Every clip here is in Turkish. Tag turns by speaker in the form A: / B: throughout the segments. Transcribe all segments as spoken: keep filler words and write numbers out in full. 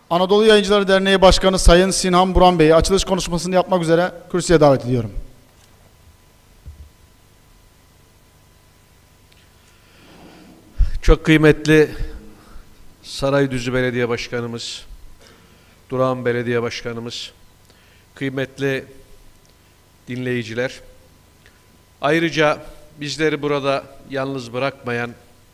A: Anadolu Yayıncıları Derneği Başkanı Sayın Sinhan Buran Bey'i açılış konuşmasını yapmak üzere kürsüye davet ediyorum.
B: Çok kıymetli Sarayüzü Belediye Başkanımız, Durağan Belediye Başkanımız, kıymetli dinleyiciler, ayrıca bizleri burada yalnız bırakmayan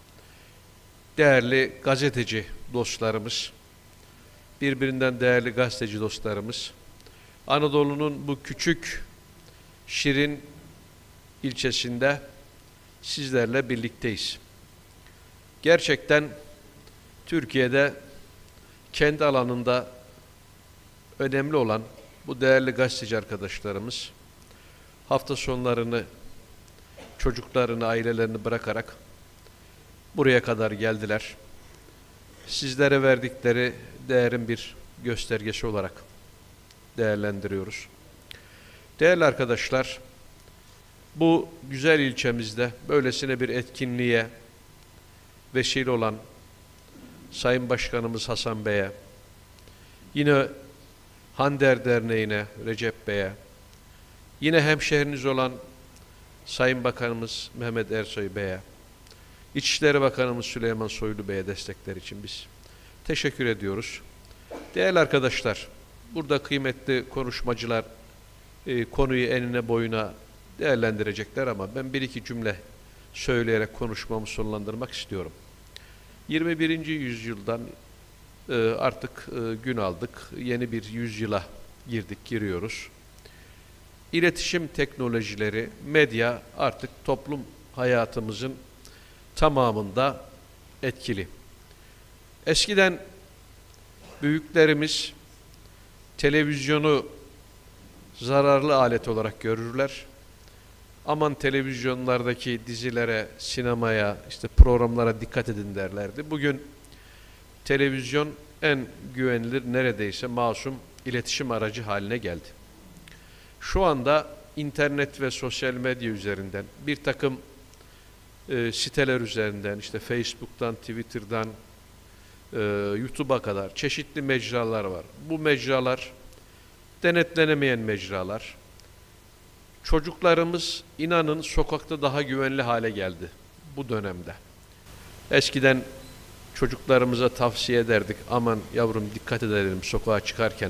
B: değerli gazeteci dostlarımız, birbirinden değerli gazeteci dostlarımız, Anadolu'nun bu küçük, şirin ilçesinde sizlerle birlikteyiz. Gerçekten Türkiye'de kendi alanında önemli olan bu değerli gazeteci arkadaşlarımız hafta sonlarını, çocuklarını, ailelerini bırakarak buraya kadar geldiler. Sizlere verdikleri değerin bir göstergesi olarak değerlendiriyoruz. Değerli arkadaşlar, bu güzel ilçemizde böylesine bir etkinliğe vesile olan Sayın Başkanımız Hasan Bey'e, yine Hander Derneği'ne, Recep Bey'e, yine hemşehriniz olan Sayın Bakanımız Mehmet Ersoy Bey'e, İçişleri Bakanımız Süleyman Soylu Bey'e destekler için biz teşekkür ediyoruz. Değerli arkadaşlar, burada kıymetli konuşmacılar e, konuyu enine boyuna değerlendirecekler ama ben bir iki cümle söyleyerek konuşmamı sonlandırmak istiyorum. yirmi birinci yüzyıldan e, artık e, gün aldık, yeni bir yüzyıla girdik, giriyoruz. İletişim teknolojileri, medya artık toplum hayatımızın tamamında etkili. Eskiden büyüklerimiz televizyonu zararlı alet olarak görürler. Aman televizyonlardaki dizilere, sinemaya, işte programlara dikkat edin derlerdi. Bugün televizyon en güvenilir, neredeyse masum iletişim aracı haline geldi. Şu anda internet ve sosyal medya üzerinden bir takım e, siteler üzerinden, işte Facebook'tan, Twitter'dan, e, YouTube'a kadar çeşitli mecralar var. Bu mecralar denetlenemeyen mecralar. Çocuklarımız inanın sokakta daha güvenli hale geldi bu dönemde. Eskiden çocuklarımıza tavsiye ederdik, aman yavrum dikkat edelim sokağa çıkarken,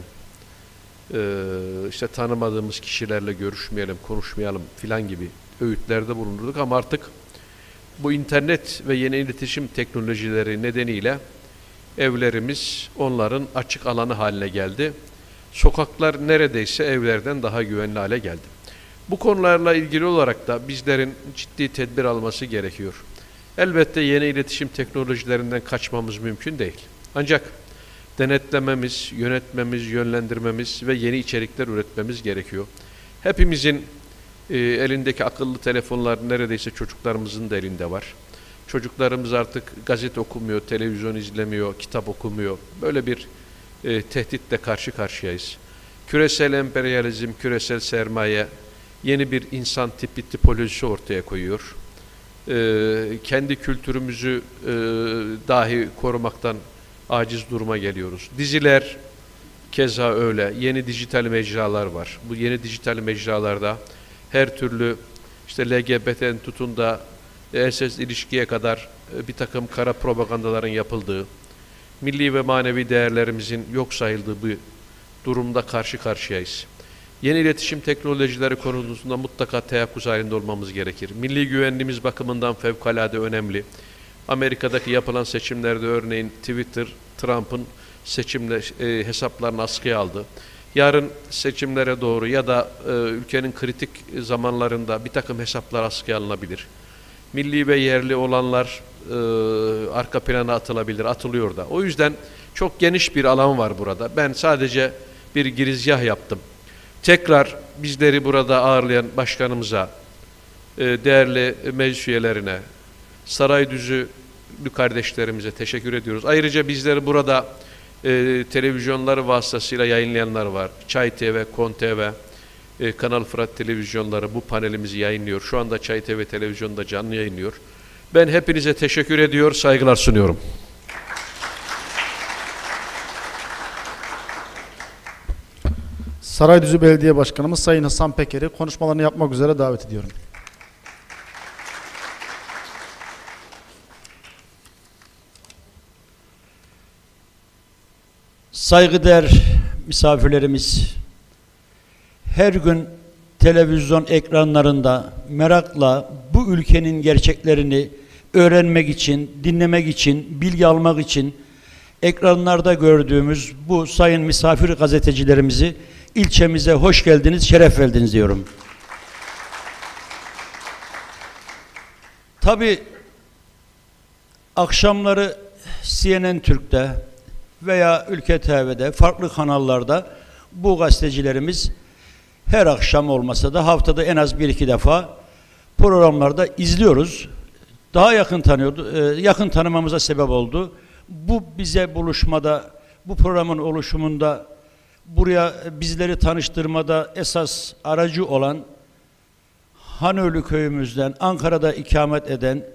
B: ee, işte tanımadığımız kişilerle görüşmeyelim, konuşmayalım filan gibi öğütlerde bulunurduk ama artık bu internet ve yeni iletişim teknolojileri nedeniyle evlerimiz onların açık alanı haline geldi. Sokaklar neredeyse evlerden daha güvenli hale geldi. Bu konularla ilgili olarak da bizlerin ciddi tedbir alması gerekiyor. Elbette yeni iletişim teknolojilerinden kaçmamız mümkün değil. Ancak denetlememiz, yönetmemiz, yönlendirmemiz ve yeni içerikler üretmemiz gerekiyor. Hepimizin e, elindeki akıllı telefonlar neredeyse çocuklarımızın da elinde var. Çocuklarımız artık gazete okumuyor, televizyon izlemiyor, kitap okumuyor. Böyle bir e, tehditle karşı karşıyayız. Küresel emperyalizm, küresel sermaye yeni bir insan tipi tipolojisi ortaya koyuyor. Ee, kendi kültürümüzü e, dahi korumaktan aciz duruma geliyoruz. Diziler keza öyle. Yeni dijital mecralar var. Bu yeni dijital mecralarda her türlü işte L G B T'nin tutun da eşsiz ilişkiye kadar e, bir takım kara propagandaların yapıldığı, milli ve manevi değerlerimizin yok sayıldığı bir durumda karşı karşıyayız. Yeni iletişim teknolojileri konusunda mutlaka teyakkuz halinde olmamız gerekir. Milli güvenliğimiz bakımından fevkalade önemli. Amerika'daki yapılan seçimlerde örneğin Twitter, Trump'ın seçimle e, hesaplarını askıya aldı. Yarın seçimlere doğru ya da e, ülkenin kritik zamanlarında bir takım hesaplar askıya alınabilir. Milli ve yerli olanlar e, arka plana atılabilir, atılıyor da. O yüzden çok geniş bir alan var burada. Ben sadece bir girizgah yaptım. Tekrar bizleri burada ağırlayan başkanımıza, değerli meclis üyelerine, Sarayüzü kardeşlerimize teşekkür ediyoruz. Ayrıca bizleri burada e, televizyonları vasıtasıyla yayınlayanlar var. Çay T V, Kon T V, e, Kanal Fırat televizyonları bu panelimizi yayınlıyor. Şu anda Çay T V televizyonda canlı yayınlıyor. Ben hepinize teşekkür ediyor, saygılar sunuyorum.
A: Saraydüzü Belediye Başkanımız Sayın Hasan Peker'i konuşmalarını yapmak üzere davet ediyorum.
C: Saygıdeğer misafirlerimiz, her gün televizyon ekranlarında merakla bu ülkenin gerçeklerini öğrenmek için, dinlemek için, bilgi almak için ekranlarda gördüğümüz bu sayın misafir gazetecilerimizi ilçemize hoş geldiniz, şeref verdiniz diyorum. Tabii akşamları C N N Türk'te veya Ülke T V'de, farklı kanallarda bu gazetecilerimiz her akşam olmasa da haftada en az bir iki defa programlarda izliyoruz. Daha yakın tanıyordu, yakın tanımamıza sebep oldu. Bu bize buluşmada, bu programın oluşumunda, buraya bizleri tanıştırmada esas aracı olan Hanöylü köyümüzden, Ankara'da ikamet eden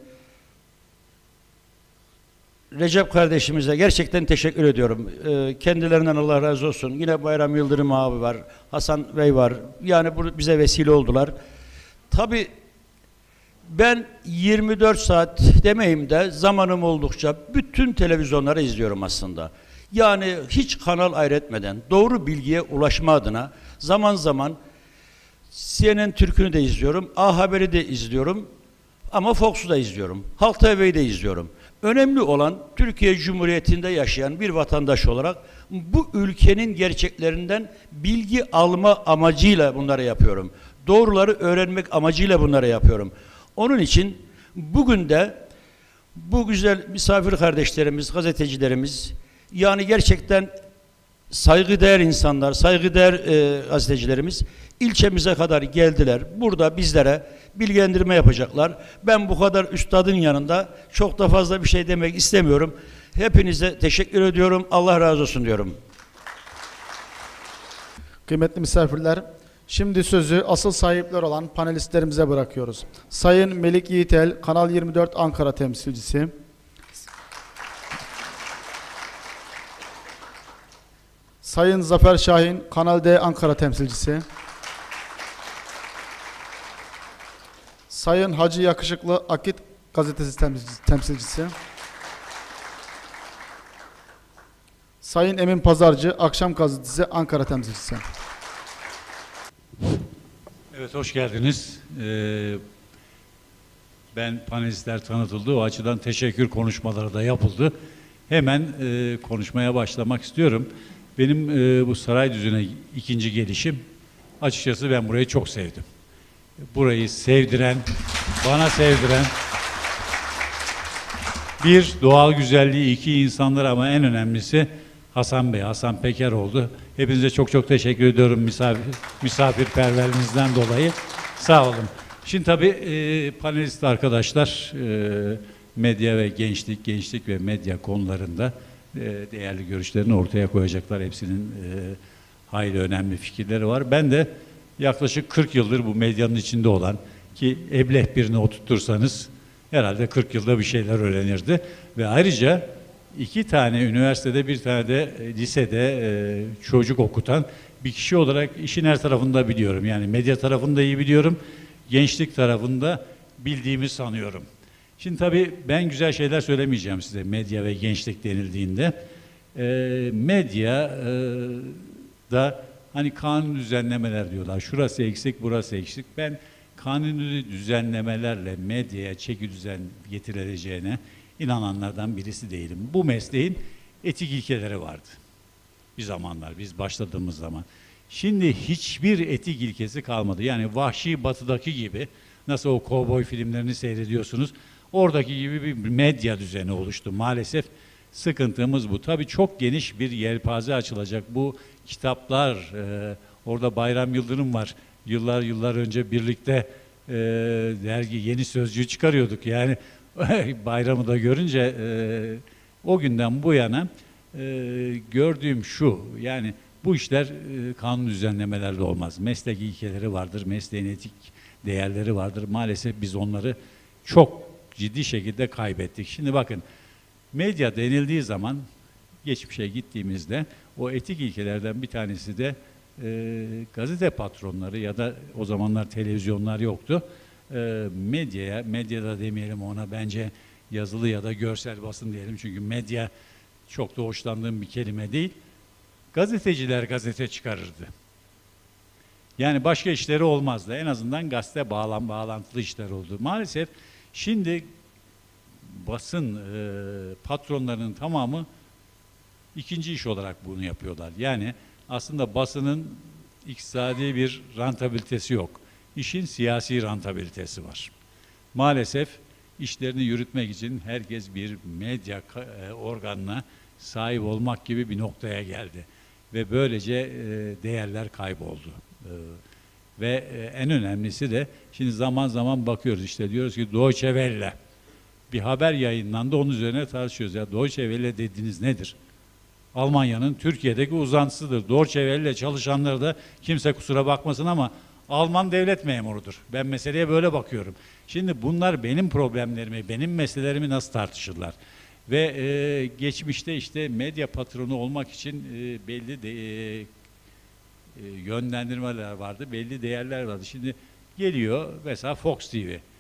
C: Recep kardeşimize gerçekten teşekkür ediyorum. Kendilerinden Allah razı olsun. Yine Bayram Yıldırım abi var, Hasan Bey var. Yani bu bize vesile oldular. Tabii ben yirmi dört saat demeyeyim de zamanım oldukça bütün televizyonları izliyorum aslında. Yani hiç kanal ayrıtmeden doğru bilgiye ulaşma adına zaman zaman C N N Türk'ünü de izliyorum, A Haber'i de izliyorum ama Fox'u da izliyorum, Halk T V'yi de izliyorum. Önemli olan Türkiye Cumhuriyeti'nde yaşayan bir vatandaş olarak bu ülkenin gerçeklerinden bilgi alma amacıyla bunları yapıyorum. Doğruları öğrenmek amacıyla bunları yapıyorum. Onun için bugün de bu güzel misafir kardeşlerimiz, gazetecilerimiz, yani gerçekten saygıdeğer insanlar, saygıdeğer e, gazetecilerimiz ilçemize kadar geldiler. Burada bizlere bilgilendirme yapacaklar. Ben bu kadar üstadın yanında çok da fazla bir şey demek istemiyorum. Hepinize teşekkür ediyorum. Allah razı olsun diyorum.
A: Kıymetli misafirler, şimdi sözü asıl sahipler olan panelistlerimize bırakıyoruz. Sayın Melik Yiğitel, Kanal yirmi dört Ankara temsilcisi. Sayın Zafer Şahin, Kanal D Ankara temsilcisi. Sayın Hacı Yakışıklı, Akit Gazetesi temsilcisi. Sayın Emin Pazarcı, Akşam Gazetesi Ankara temsilcisi.
D: Evet, hoş geldiniz. Ee, ben panelistler tanıtıldı. O açıdan teşekkür konuşmaları da yapıldı. Hemen e, konuşmaya başlamak istiyorum. Benim e, bu Saraydüzü'ne ikinci gelişim, açıkçası ben burayı çok sevdim. Burayı sevdiren, bana sevdiren bir doğal güzelliği, iki insanlar ama en önemlisi Hasan Bey, Hasan Peker oldu. Hepinize çok çok teşekkür ediyorum misafir, misafirperverliğinizden dolayı. Sağ olun. Şimdi tabii e, panelist arkadaşlar e, medya ve gençlik, gençlik ve medya konularında e, değerli görüşlerini ortaya koyacaklar. Hepsinin e, hayli önemli fikirleri var. Ben de yaklaşık kırk yıldır bu medyanın içinde olan, ki ebleh birini oturtursanız herhalde kırk yılda bir şeyler öğrenirdi. Ve ayrıca iki tane üniversitede, bir tane de lisede e, çocuk okutan bir kişi olarak işin her tarafını da biliyorum. Yani medya tarafını da iyi biliyorum, gençlik tarafını da bildiğimi sanıyorum. Şimdi tabii ben güzel şeyler söylemeyeceğim size medya ve gençlik denildiğinde. E, medya e, da hani kanun düzenlemeler diyorlar. Şurası eksik, burası eksik. Ben kanuni düzenlemelerle medyaya çeki düzen getirileceğine inananlardan birisi değilim. Bu mesleğin etik ilkeleri vardı bir zamanlar, biz başladığımız zaman. Şimdi hiçbir etik ilkesi kalmadı. Yani Vahşi Batı'daki gibi, nasıl o kovboy filmlerini seyrediyorsunuz, oradaki gibi bir medya düzeni oluştu. Maalesef sıkıntımız bu. Tabii çok geniş bir yelpaze açılacak. Bu kitaplar, e, orada Bayram Yıldırım var. Yıllar yıllar önce birlikte e, dergi Yeni Sözcü'yü çıkarıyorduk. Yani Bayramı da görünce e, o günden bu yana e, gördüğüm şu, yani bu işler e, kanun düzenlemelerle olmaz. Meslek ilkeleri vardır, mesleğin etik değerleri vardır. Maalesef biz onları çok ciddi şekilde kaybettik. Şimdi bakın, medya denildiği zaman geçmişe gittiğimizde o etik ilkelerden bir tanesi de e, gazete patronları ya da o zamanlar televizyonlar yoktu. E, medyaya, medyada demeyelim ona, bence yazılı ya da görsel basın diyelim. Çünkü medya çok da hoşlandığım bir kelime değil. Gazeteciler gazete çıkarırdı. Yani başka işleri olmazdı. En azından gazete bağlan, bağlantılı işler oldu. Maalesef şimdi basın e, patronlarının tamamı ikinci iş olarak bunu yapıyorlar. Yani aslında basının iktisadi bir rentabilitesi yok. İşin siyasi rentabilitesi var. Maalesef işlerini yürütmek için herkes bir medya e, organına sahip olmak gibi bir noktaya geldi. Ve böylece e, değerler kayboldu. E, ve e, en önemlisi de şimdi zaman zaman bakıyoruz, işte diyoruz ki Deutsche Welle bir haber yayınlandı, onun üzerine tartışıyoruz. Ya Deutsche Welle dediğiniz nedir? Almanya'nın Türkiye'deki uzantısıdır. Deutsche Welle çalışanları da kimse kusura bakmasın ama Alman devlet memurudur. Ben meseleye böyle bakıyorum. Şimdi bunlar benim problemlerimi, benim meselelerimi nasıl tartışırlar? Ve e, geçmişte işte medya patronu olmak için e, belli de, e, e, yönlendirmeler vardı, belli değerler vardı. Şimdi geliyor mesela Fox T V.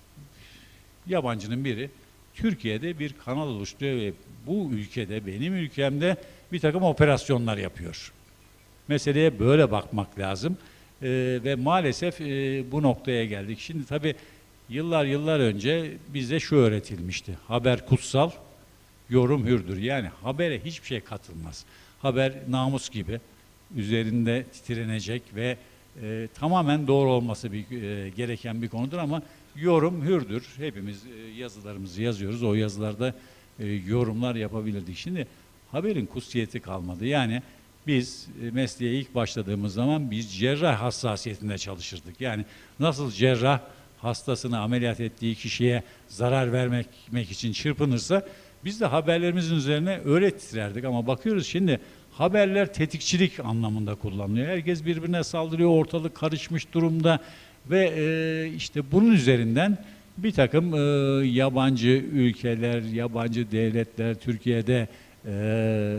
D: Yabancının biri Türkiye'de bir kanal oluşturuyor ve bu ülkede, benim ülkemde bir takım operasyonlar yapıyor. Meseleye böyle bakmak lazım. Ee, ve maalesef e, bu noktaya geldik. Şimdi tabii yıllar yıllar önce bize şu öğretilmişti. Haber kutsal, yorum hürdür. Yani habere hiçbir şey katılmaz. Haber namus gibi üzerinde titrenecek ve e, tamamen doğru olması bir, e, gereken bir konudur ama yorum hürdür. Hepimiz e, yazılarımızı yazıyoruz. O yazılarda e, yorumlar yapabilirdik. Şimdi haberin kutsiyeti kalmadı. Yani biz e, mesleğe ilk başladığımız zaman biz cerrah hassasiyetinde çalışırdık. Yani nasıl cerrah hastasını ameliyat ettiği kişiye zarar vermek için çırpınırsa biz de haberlerimizin üzerine öyle titrerdik. Ama bakıyoruz şimdi haberler tetikçilik anlamında kullanılıyor. Herkes birbirine saldırıyor, ortalık karışmış durumda ve e, işte bunun üzerinden bir takım e, yabancı ülkeler, yabancı devletler, Türkiye'de e,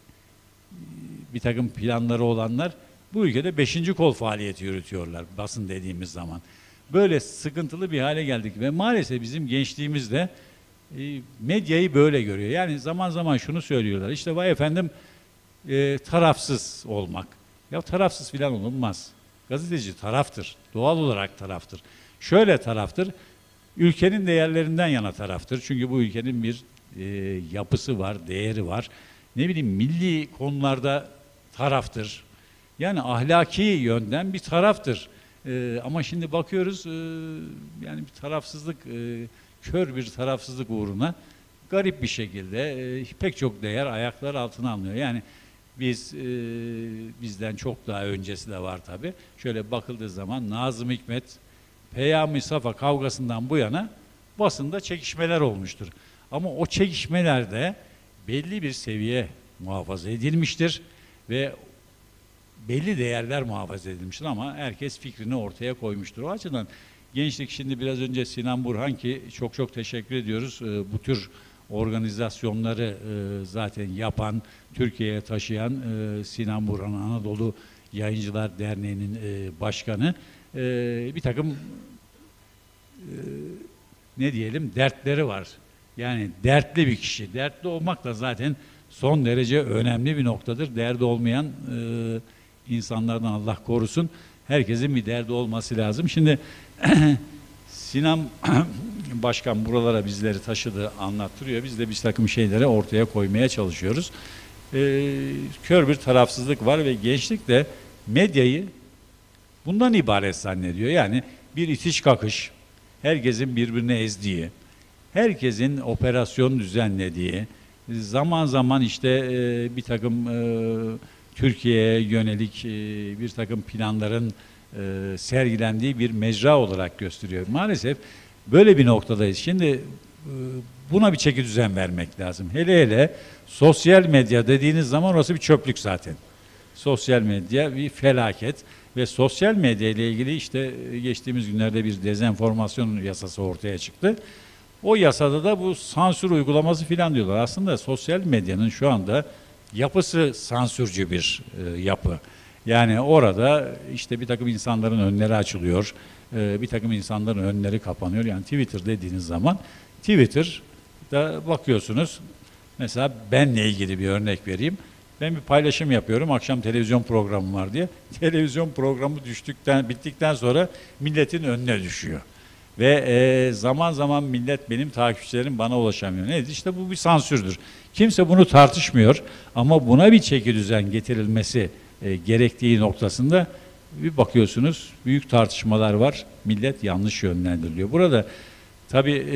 D: bir takım planları olanlar bu ülkede beşinci kol faaliyeti yürütüyorlar basın dediğimiz zaman. Böyle sıkıntılı bir hale geldik ve maalesef bizim gençliğimiz de e, medyayı böyle görüyor. Yani zaman zaman şunu söylüyorlar, işte vay efendim e, tarafsız olmak. Ya tarafsız filan olunmaz. Gazeteci taraftır, doğal olarak taraftır. Şöyle taraftır, ülkenin değerlerinden yana taraftır. Çünkü bu ülkenin bir e, yapısı var, değeri var. Ne bileyim milli konularda taraftır. Yani ahlaki yönden bir taraftır. E, ama şimdi bakıyoruz e, yani bir tarafsızlık, e, kör bir tarafsızlık uğruna garip bir şekilde e, pek çok değer ayaklar altına alınıyor. Yani biz e, bizden çok daha öncesi de var tabii. Şöyle bakıldığı zaman Nazım Hikmet, Peyami Safa kavgasından bu yana basında çekişmeler olmuştur. Ama o çekişmelerde belli bir seviye muhafaza edilmiştir ve belli değerler muhafaza edilmiştir ama herkes fikrini ortaya koymuştur. O açıdan gençlik, şimdi biraz önce Sinan Burhan, ki çok çok teşekkür ediyoruz. E, bu tür organizasyonları e, zaten yapan, Türkiye'ye taşıyan e, Sinan Burhan Anadolu Yayıncılar Derneği'nin e, başkanı. E, bir takım e, ne diyelim dertleri var. Yani dertli bir kişi. Dertli olmak da zaten son derece önemli bir noktadır. Derdi olmayan e, insanlardan Allah korusun. Herkesin bir derdi olması lazım. Şimdi Sinan Başkan buralara bizleri taşıdı, anlattırıyor. Biz de bir takım şeyleri ortaya koymaya çalışıyoruz. Ee, kör bir tarafsızlık var ve gençlik de medyayı bundan ibaret zannediyor. Yani bir itiş kakış, herkesin birbirini ezdiği, herkesin operasyon düzenlediği, zaman zaman işte e, bir takım e, Türkiye'ye yönelik e, bir takım planların e, sergilendiği bir mecra olarak gösteriyor. Maalesef böyle bir noktadayız. Şimdi e, buna bir çeki düzen vermek lazım. Hele hele sosyal medya dediğiniz zaman orası bir çöplük zaten. Sosyal medya bir felaket ve sosyal medya ile ilgili işte geçtiğimiz günlerde bir dezenformasyon yasası ortaya çıktı. O yasada da bu sansür uygulaması filan diyorlar. Aslında sosyal medyanın şu anda yapısı sansürcü bir e, yapı. Yani orada işte bir takım insanların önleri açılıyor, bir takım insanların önleri kapanıyor. Yani Twitter dediğiniz zaman, Twitter'da bakıyorsunuz, mesela benle ilgili bir örnek vereyim. Ben bir paylaşım yapıyorum, akşam televizyon programı var diye. Televizyon programı düştükten, bittikten sonra milletin önüne düşüyor. Ve e, zaman zaman millet, benim takipçilerim bana ulaşamıyor. Nedir? İşte bu bir sansürdür. Kimse bunu tartışmıyor ama buna bir çekidüzen getirilmesi e, gerektiği noktasında bir bakıyorsunuz büyük tartışmalar var. Millet yanlış yönlendiriliyor. Burada tabii e,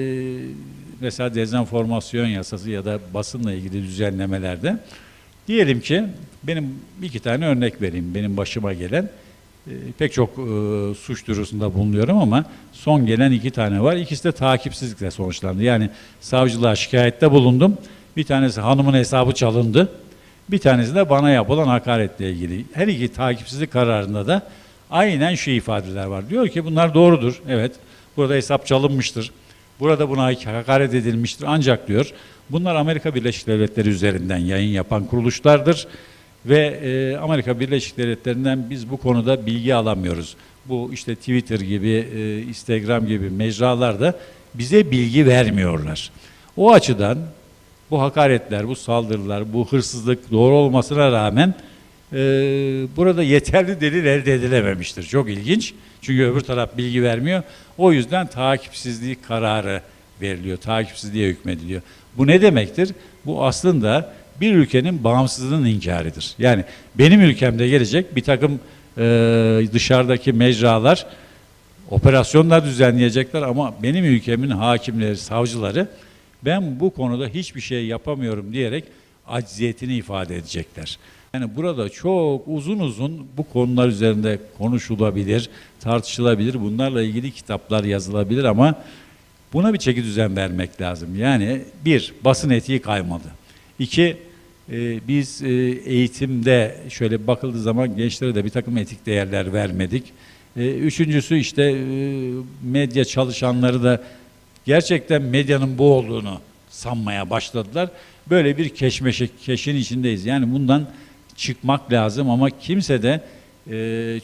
D: mesela dezenformasyon yasası ya da basınla ilgili düzenlemelerde diyelim ki, benim iki tane örnek vereyim, benim başıma gelen. E, pek çok e, suç duyurusunda bulunuyorum ama son gelen iki tane var. İkisi de takipsizlikle sonuçlandı. Yani savcılığa şikayette bulundum. Bir tanesi hanımın hesabı çalındı. Bir tanesi de bana yapılan hakaretle ilgili. Her iki takipsizlik kararında da aynen şu ifadeler var. Diyor ki bunlar doğrudur. Evet, burada hesap çalınmıştır. Burada buna hakaret edilmiştir. Ancak diyor, bunlar Amerika Birleşik Devletleri üzerinden yayın yapan kuruluşlardır. Ve e, Amerika Birleşik Devletleri'nden biz bu konuda bilgi alamıyoruz. Bu işte Twitter gibi, e, Instagram gibi mecralarda bize bilgi vermiyorlar. O açıdan bu hakaretler, bu saldırılar, bu hırsızlık doğru olmasına rağmen e, burada yeterli delil elde edilememiştir. Çok ilginç. Çünkü öbür taraf bilgi vermiyor. O yüzden takipsizlik kararı veriliyor, takipsizliğe hükmediliyor. Bu ne demektir? Bu aslında bir ülkenin bağımsızlığının inkarıdır. Yani benim ülkemde gelecek bir takım e, dışarıdaki mecralar operasyonlar düzenleyecekler ama benim ülkemin hakimleri, savcıları ben bu konuda hiçbir şey yapamıyorum diyerek acziyetini ifade edecekler. Yani burada çok uzun uzun bu konular üzerinde konuşulabilir, tartışılabilir, bunlarla ilgili kitaplar yazılabilir ama buna bir çekidüzen vermek lazım. Yani bir, basın etiği kaymadı. İki, e, biz e, eğitimde şöyle bakıldığı zaman gençlere de bir takım etik değerler vermedik. E, üçüncüsü işte e, medya çalışanları da gerçekten medyanın bu olduğunu sanmaya başladılar. Böyle bir keşmeşe, keşin içindeyiz. Yani bundan çıkmak lazım ama kimse de e,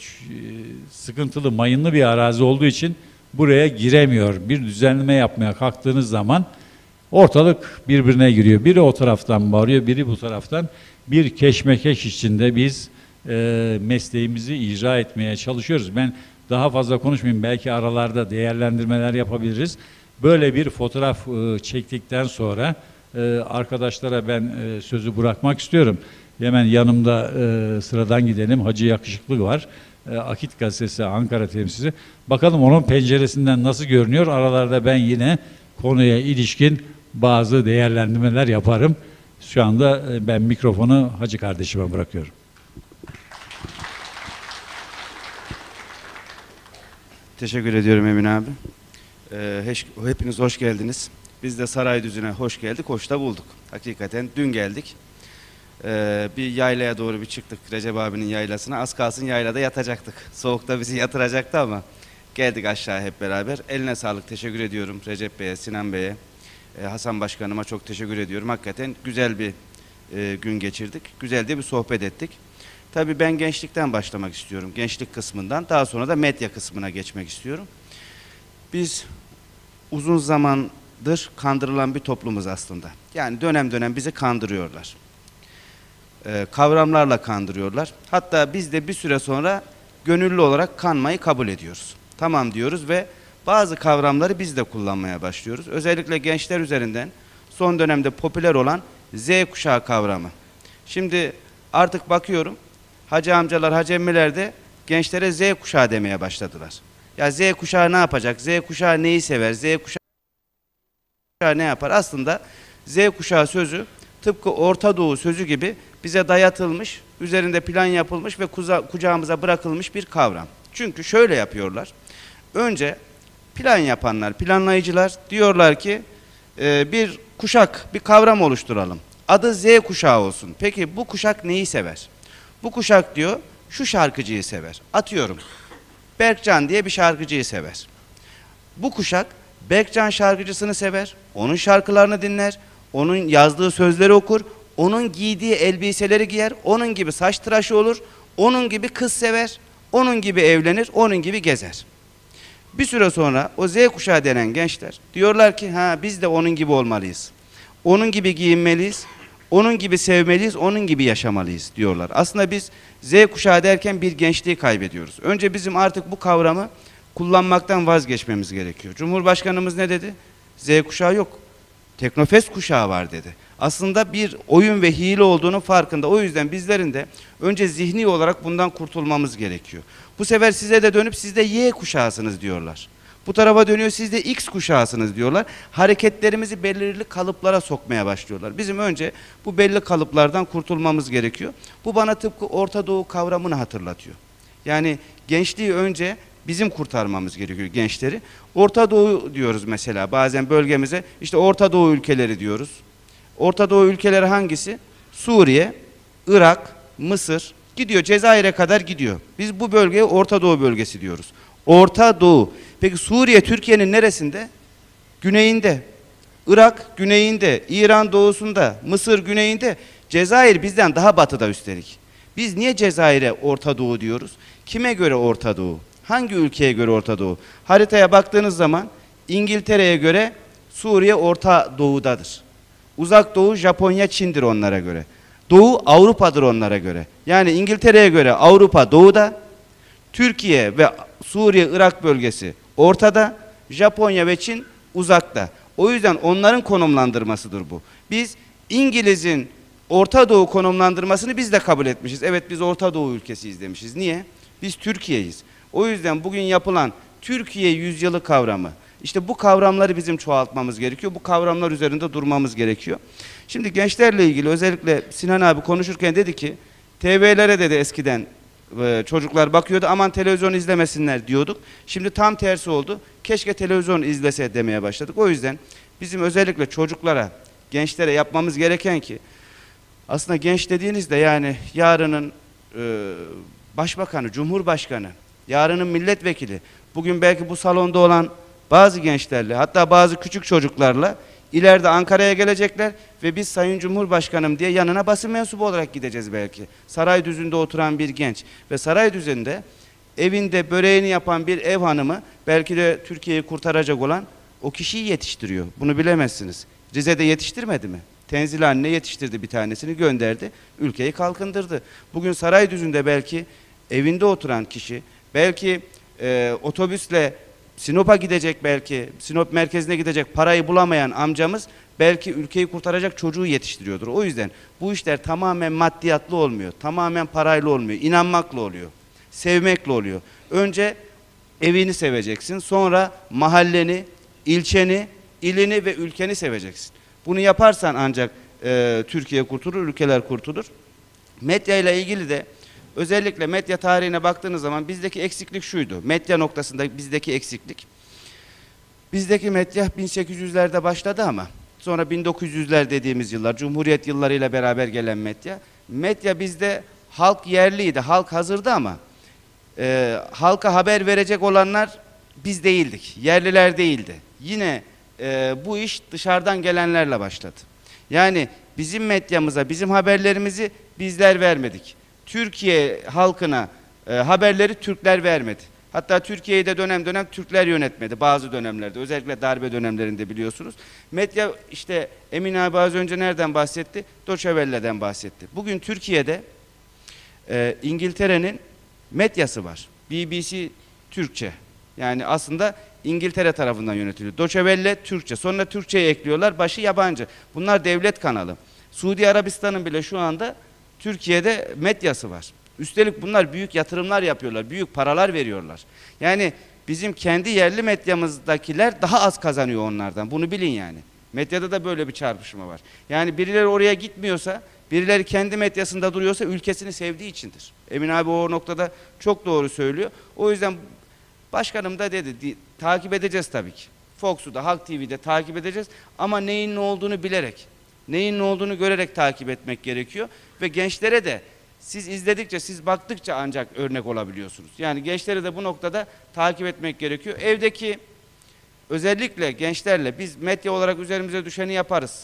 D: sıkıntılı, mayınlı bir arazi olduğu için buraya giremiyor. Bir düzenleme yapmaya kalktığınız zaman ortalık birbirine giriyor. Biri o taraftan bağırıyor, biri bu taraftan. Bir keşmekeş içinde biz e, mesleğimizi icra etmeye çalışıyoruz. Ben daha fazla konuşmayayım. Belki aralarda değerlendirmeler yapabiliriz. Böyle bir fotoğraf e, çektikten sonra e, arkadaşlara ben e, sözü bırakmak istiyorum. Hemen yanımda e, sıradan gidelim. Hacı Yakışıklı var. E, Akit Gazetesi Ankara temsilcisi. Bakalım onun penceresinden nasıl görünüyor. Aralarda ben yine konuya ilişkin bazı değerlendirmeler yaparım. Şu anda ben mikrofonu Hacı kardeşime bırakıyorum.
E: Teşekkür ediyorum Emin abi. Ee, hepiniz hoş geldiniz. Biz de Saraydüzü'ne hoş geldik, hoş da bulduk. Hakikaten dün geldik. Ee, bir yaylaya doğru bir çıktık, Recep abinin yaylasına. Az kalsın yaylada yatacaktık. Soğukta bizi yatıracaktı ama geldik aşağı hep beraber. Eline sağlık, teşekkür ediyorum Recep Bey'e, Sinan Bey'e. Hasan Başkanıma çok teşekkür ediyorum. Hakikaten güzel bir e, gün geçirdik. Güzel de bir sohbet ettik. Tabii ben gençlikten başlamak istiyorum. Gençlik kısmından. Daha sonra da medya kısmına geçmek istiyorum. Biz uzun zamandır kandırılan bir toplumuz aslında. Yani dönem dönem bizi kandırıyorlar. E, kavramlarla kandırıyorlar. Hatta biz de bir süre sonra gönüllü olarak kanmayı kabul ediyoruz. Tamam diyoruz ve bazı kavramları biz de kullanmaya başlıyoruz. Özellikle gençler üzerinden son dönemde popüler olan Z kuşağı kavramı. Şimdi artık bakıyorum hacı amcalar, hacı emmiler de gençlere Z kuşağı demeye başladılar. Ya Z kuşağı ne yapacak? Z kuşağı neyi sever? Z kuşağı ne yapar? Aslında Z kuşağı sözü tıpkı Orta Doğu sözü gibi bize dayatılmış, üzerinde plan yapılmış ve kucağımıza bırakılmış bir kavram. Çünkü şöyle yapıyorlar. Önce plan yapanlar, planlayıcılar diyorlar ki e, bir kuşak, bir kavram oluşturalım. Adı Z kuşağı olsun. Peki bu kuşak neyi sever? Bu kuşak diyor şu şarkıcıyı sever. Atıyorum. Berkcan diye bir şarkıcıyı sever. Bu kuşak Berkcan şarkıcısını sever. Onun şarkılarını dinler. Onun yazdığı sözleri okur. onun giydiği elbiseleri giyer, onun gibi saç tıraşı olur, onun gibi kız sever, onun gibi evlenir, onun gibi gezer. Bir süre sonra o Z kuşağı denen gençler diyorlar ki ha biz de onun gibi olmalıyız. Onun gibi giyinmeliyiz, onun gibi sevmeliyiz, onun gibi yaşamalıyız diyorlar. Aslında biz Z kuşağı derken bir gençliği kaybediyoruz. Önce bizim artık bu kavramı kullanmaktan vazgeçmemiz gerekiyor. Cumhurbaşkanımız ne dedi? Z kuşağı yok. Teknofest kuşağı var dedi. Aslında bir oyun ve hile olduğunun farkında. O yüzden bizlerin de önce zihni olarak bundan kurtulmamız gerekiyor. Bu sefer size de dönüp siz de Y kuşağısınız diyorlar. Bu tarafa dönüyor siz de X kuşağısınız diyorlar. Hareketlerimizi belirli kalıplara sokmaya başlıyorlar. Bizim önce bu belli kalıplardan kurtulmamız gerekiyor. Bu bana tıpkı Orta Doğu kavramını hatırlatıyor. Yani gençliği önce bizim kurtarmamız gerekiyor gençleri. Orta Doğu diyoruz mesela bazen bölgemize. İşte Orta Doğu ülkeleri diyoruz. Orta Doğu ülkeleri hangisi? Suriye, Irak, Mısır gidiyor. Cezayir'e kadar gidiyor. Biz bu bölgeye Orta Doğu bölgesi diyoruz. Orta Doğu. Peki Suriye Türkiye'nin neresinde? Güneyinde. Irak güneyinde, İran doğusunda, Mısır güneyinde. Cezayir bizden daha batıda üstelik. Biz niye Cezayir'e Orta Doğu diyoruz? Kime göre Orta Doğu? Hangi ülkeye göre Orta Doğu? Haritaya baktığınız zaman İngiltere'ye göre Suriye Orta Doğu'dadır. Uzak Doğu Japonya, Çin'dir onlara göre. Doğu Avrupa'dır onlara göre. Yani İngiltere'ye göre Avrupa doğuda, Türkiye ve Suriye Irak bölgesi ortada, Japonya ve Çin uzakta. O yüzden onların konumlandırmasıdır bu. Biz İngiliz'in Orta Doğu konumlandırmasını biz de kabul etmişiz. Evet biz Orta Doğu ülkesiyiz demişiz. Niye? Biz Türkiye'yiz. O yüzden bugün yapılan Türkiye yüzyılı kavramı, işte bu kavramları bizim çoğaltmamız gerekiyor. Bu kavramlar üzerinde durmamız gerekiyor. Şimdi gençlerle ilgili özellikle Sinan abi konuşurken dedi ki T V'lere dedi eskiden e, çocuklar bakıyordu aman televizyon izlemesinler diyorduk. Şimdi tam tersi oldu. Keşke televizyon izlese demeye başladık. O yüzden bizim özellikle çocuklara, gençlere yapmamız gereken ki aslında genç dediğinizde yani yarının e, başbakanı, cumhurbaşkanı, yarının milletvekili, bugün belki bu salonda olan bazı gençlerle hatta bazı küçük çocuklarla ileride Ankara'ya gelecekler ve biz Sayın Cumhurbaşkanım diye yanına basın mensubu olarak gideceğiz belki. Saraydüzü'nde oturan bir genç ve Saraydüzü'nde evinde böreğini yapan bir ev hanımı belki de Türkiye'yi kurtaracak olan o kişiyi yetiştiriyor. Bunu bilemezsiniz. Rize'de yetiştirmedi mi? Tenzil anne yetiştirdi bir tanesini gönderdi. Ülkeyi kalkındırdı. Bugün Saraydüzü'nde belki evinde oturan kişi belki e, otobüsle Sinop'a gidecek belki, Sinop merkezine gidecek parayı bulamayan amcamız belki ülkeyi kurtaracak çocuğu yetiştiriyordur. O yüzden bu işler tamamen maddiyatlı olmuyor, tamamen parayla olmuyor, inanmakla oluyor, sevmekle oluyor. Önce evini seveceksin, sonra mahalleni, ilçeni, ilini ve ülkeni seveceksin. Bunu yaparsan ancak e, Türkiye kurtulur, ülkeler kurtulur. Medya ile ilgili de özellikle medya tarihine baktığınız zaman bizdeki eksiklik şuydu. Medya noktasında bizdeki eksiklik. Bizdeki medya bin sekiz yüzlerde başladı ama sonra bin dokuz yüzler dediğimiz yıllar, Cumhuriyet yıllarıyla beraber gelen medya. Medya bizde halk yerliydi, halk hazırdı ama e, halka haber verecek olanlar biz değildik, yerliler değildi. Yine e, bu iş dışarıdan gelenlerle başladı. Yani bizim medyamıza, bizim haberlerimizi bizler vermedik. Türkiye halkına e, haberleri Türkler vermedi. Hatta Türkiye'yi de dönem dönem Türkler yönetmedi bazı dönemlerde. Özellikle darbe dönemlerinde biliyorsunuz. Medya işte Emin abi az önce nereden bahsetti? Deutsche Welle'den bahsetti. Bugün Türkiye'de e, İngiltere'nin medyası var. B B C Türkçe. Yani aslında İngiltere tarafından yönetiliyor. Deutsche Welle Türkçe. Sonra Türkçe'ye ekliyorlar. Başı yabancı. Bunlar devlet kanalı. Suudi Arabistan'ın bile şu anda Türkiye'de medyası var. Üstelik bunlar büyük yatırımlar yapıyorlar, büyük paralar veriyorlar. Yani bizim kendi yerli medyamızdakiler daha az kazanıyor onlardan. Bunu bilin yani. Medyada da böyle bir çarpışma var. Yani birileri oraya gitmiyorsa, birileri kendi medyasında duruyorsa ülkesini sevdiği içindir. Emin abi o noktada çok doğru söylüyor. O yüzden başkanım da dedi, takip edeceğiz tabii ki. Fox'u da, Halk T V'de takip edeceğiz ama neyin ne olduğunu bilerek, neyin ne olduğunu görerek takip etmek gerekiyor. Ve gençlere de siz izledikçe, siz baktıkça ancak örnek olabiliyorsunuz. Yani gençlere de bu noktada takip etmek gerekiyor. Evdeki özellikle gençlerle biz medya olarak üzerimize düşeni yaparız.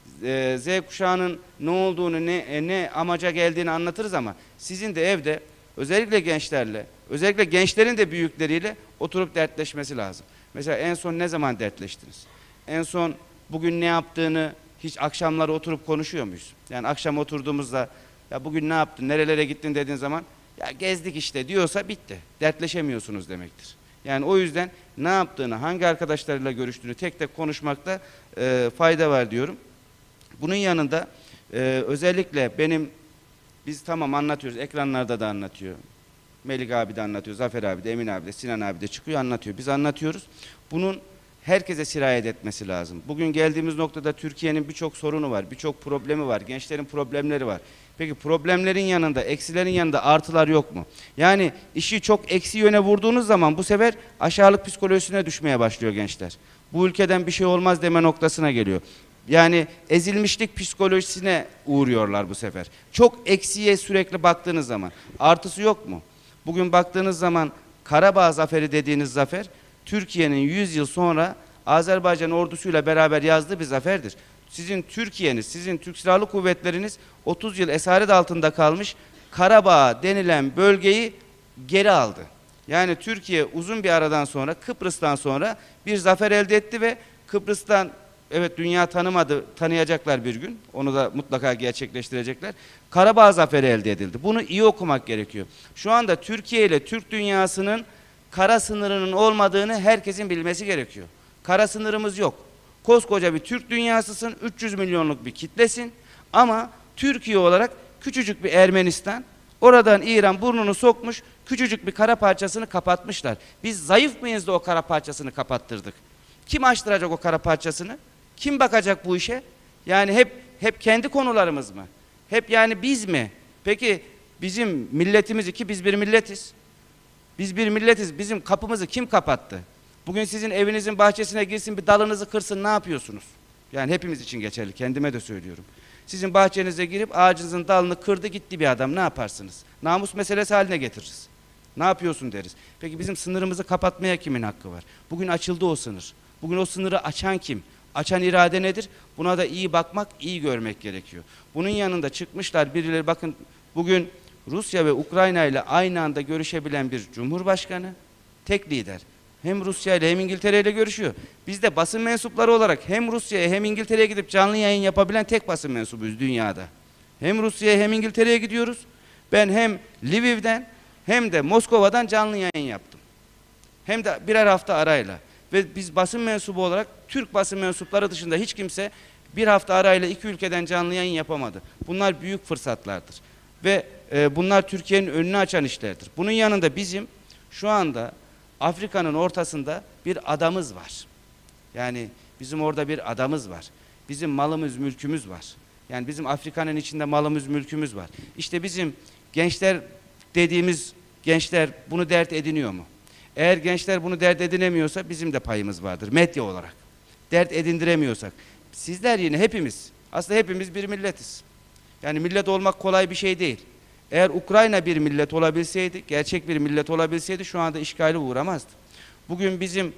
E: e, Z kuşağının ne olduğunu, ne, e, ne amaca geldiğini anlatırız ama sizin de evde özellikle gençlerle, özellikle gençlerin de büyükleriyle oturup dertleşmesi lazım. Mesela en son ne zaman dertleştiniz? En son bugün ne yaptığını hiç akşamları oturup konuşuyor muyuz? Yani akşam oturduğumuzda ya bugün ne yaptın, nerelere gittin dediğin zaman ya gezdik işte diyorsa bitti. Dertleşemiyorsunuz demektir. Yani o yüzden ne yaptığını, hangi arkadaşlarıyla görüştüğünü tek tek konuşmakta e, fayda var diyorum. Bunun yanında e, özellikle benim, biz tamam anlatıyoruz, ekranlarda da anlatıyor. Melik abi de anlatıyor, Zafer abi de, Emin abi de, Sinan abi de çıkıyor anlatıyor. Biz anlatıyoruz. Bunun herkese sirayet etmesi lazım. Bugün geldiğimiz noktada Türkiye'nin birçok sorunu var, birçok problemi var, gençlerin problemleri var. Peki problemlerin yanında, eksilerin yanında artılar yok mu? Yani işi çok eksi yöne vurduğunuz zaman bu sefer aşağılık psikolojisine düşmeye başlıyor gençler. Bu ülkeden bir şey olmaz deme noktasına geliyor. Yani ezilmişlik psikolojisine uğruyorlar bu sefer. Çok eksiye sürekli baktığınız zaman artısı yok mu? Bugün baktığınız zaman Karabağ Zaferi dediğiniz zafer Türkiye'nin yüz yıl sonra Azerbaycan ordusuyla beraber yazdığı bir zaferdir. Sizin Türkiye'niz, sizin Türk Silahlı Kuvvetleriniz otuz yıl esaret altında kalmış Karabağ denilen bölgeyi geri aldı. Yani Türkiye uzun bir aradan sonra, Kıbrıs'tan sonra bir zafer elde etti ve Kıbrıs'tan, evet dünya tanımadı, tanıyacaklar bir gün. Onu da mutlaka gerçekleştirecekler. Karabağ zaferi elde edildi. Bunu iyi okumak gerekiyor. Şu anda Türkiye ile Türk dünyasının kara sınırının olmadığını herkesin bilmesi gerekiyor. Kara sınırımız yok. Koskoca bir Türk dünyasısın, üç yüz milyonluk bir kitlesin ama Türkiye olarak küçücük bir Ermenistan, oradan İran burnunu sokmuş, küçücük bir kara parçasını kapatmışlar. Biz zayıf mıyız da o kara parçasını kapattırdık? Kim açtıracak o kara parçasını? Kim bakacak bu işe? Yani hep hep kendi konularımız mı? Hep yani biz mi? Peki bizim milletimiz iki, biz bir milletiz. Biz bir milletiz. Bizim kapımızı kim kapattı? Bugün sizin evinizin bahçesine girsin, bir dalınızı kırsın, ne yapıyorsunuz? Yani hepimiz için geçerli, kendime de söylüyorum. Sizin bahçenize girip ağacınızın dalını kırdı gitti bir adam, ne yaparsınız? Namus meselesi haline getiririz. Ne yapıyorsun deriz. Peki bizim sınırımızı kapatmaya kimin hakkı var? Bugün açıldı o sınır. Bugün o sınırı açan kim? Açan irade nedir? Buna da iyi bakmak, iyi görmek gerekiyor. Bunun yanında çıkmışlar birileri, bakın bugün Rusya ve Ukrayna ile aynı anda görüşebilen bir cumhurbaşkanı, tek lider. Hem Rusya ile hem İngiltere ile görüşüyor. Biz de basın mensupları olarak hem Rusya'ya hem İngiltere'ye gidip canlı yayın yapabilen tek basın mensubuyuz dünyada. Hem Rusya'ya hem İngiltere'ye gidiyoruz. Ben hem Lviv'den hem de Moskova'dan canlı yayın yaptım. Hem de birer hafta arayla. Ve biz basın mensubu olarak Türk basın mensupları dışında hiç kimse bir hafta arayla iki ülkeden canlı yayın yapamadı. Bunlar büyük fırsatlardır. Ve e, bunlar Türkiye'nin önünü açan işlerdir. Bunun yanında bizim şu anda Afrika'nın ortasında bir adamız var. Yani bizim orada bir adamız var. Bizim malımız, mülkümüz var. Yani bizim Afrika'nın içinde malımız, mülkümüz var. İşte bizim gençler dediğimiz gençler bunu dert ediniyor mu? Eğer gençler bunu dert edinemiyorsa bizim de payımız vardır medya olarak. Dert edindiremiyorsak. Sizler yine hepimiz, aslında hepimiz bir milletiz. Yani millet olmak kolay bir şey değil. Eğer Ukrayna bir millet olabilseydi, gerçek bir millet olabilseydi şu anda işgale uğramazdı. Bugün bizim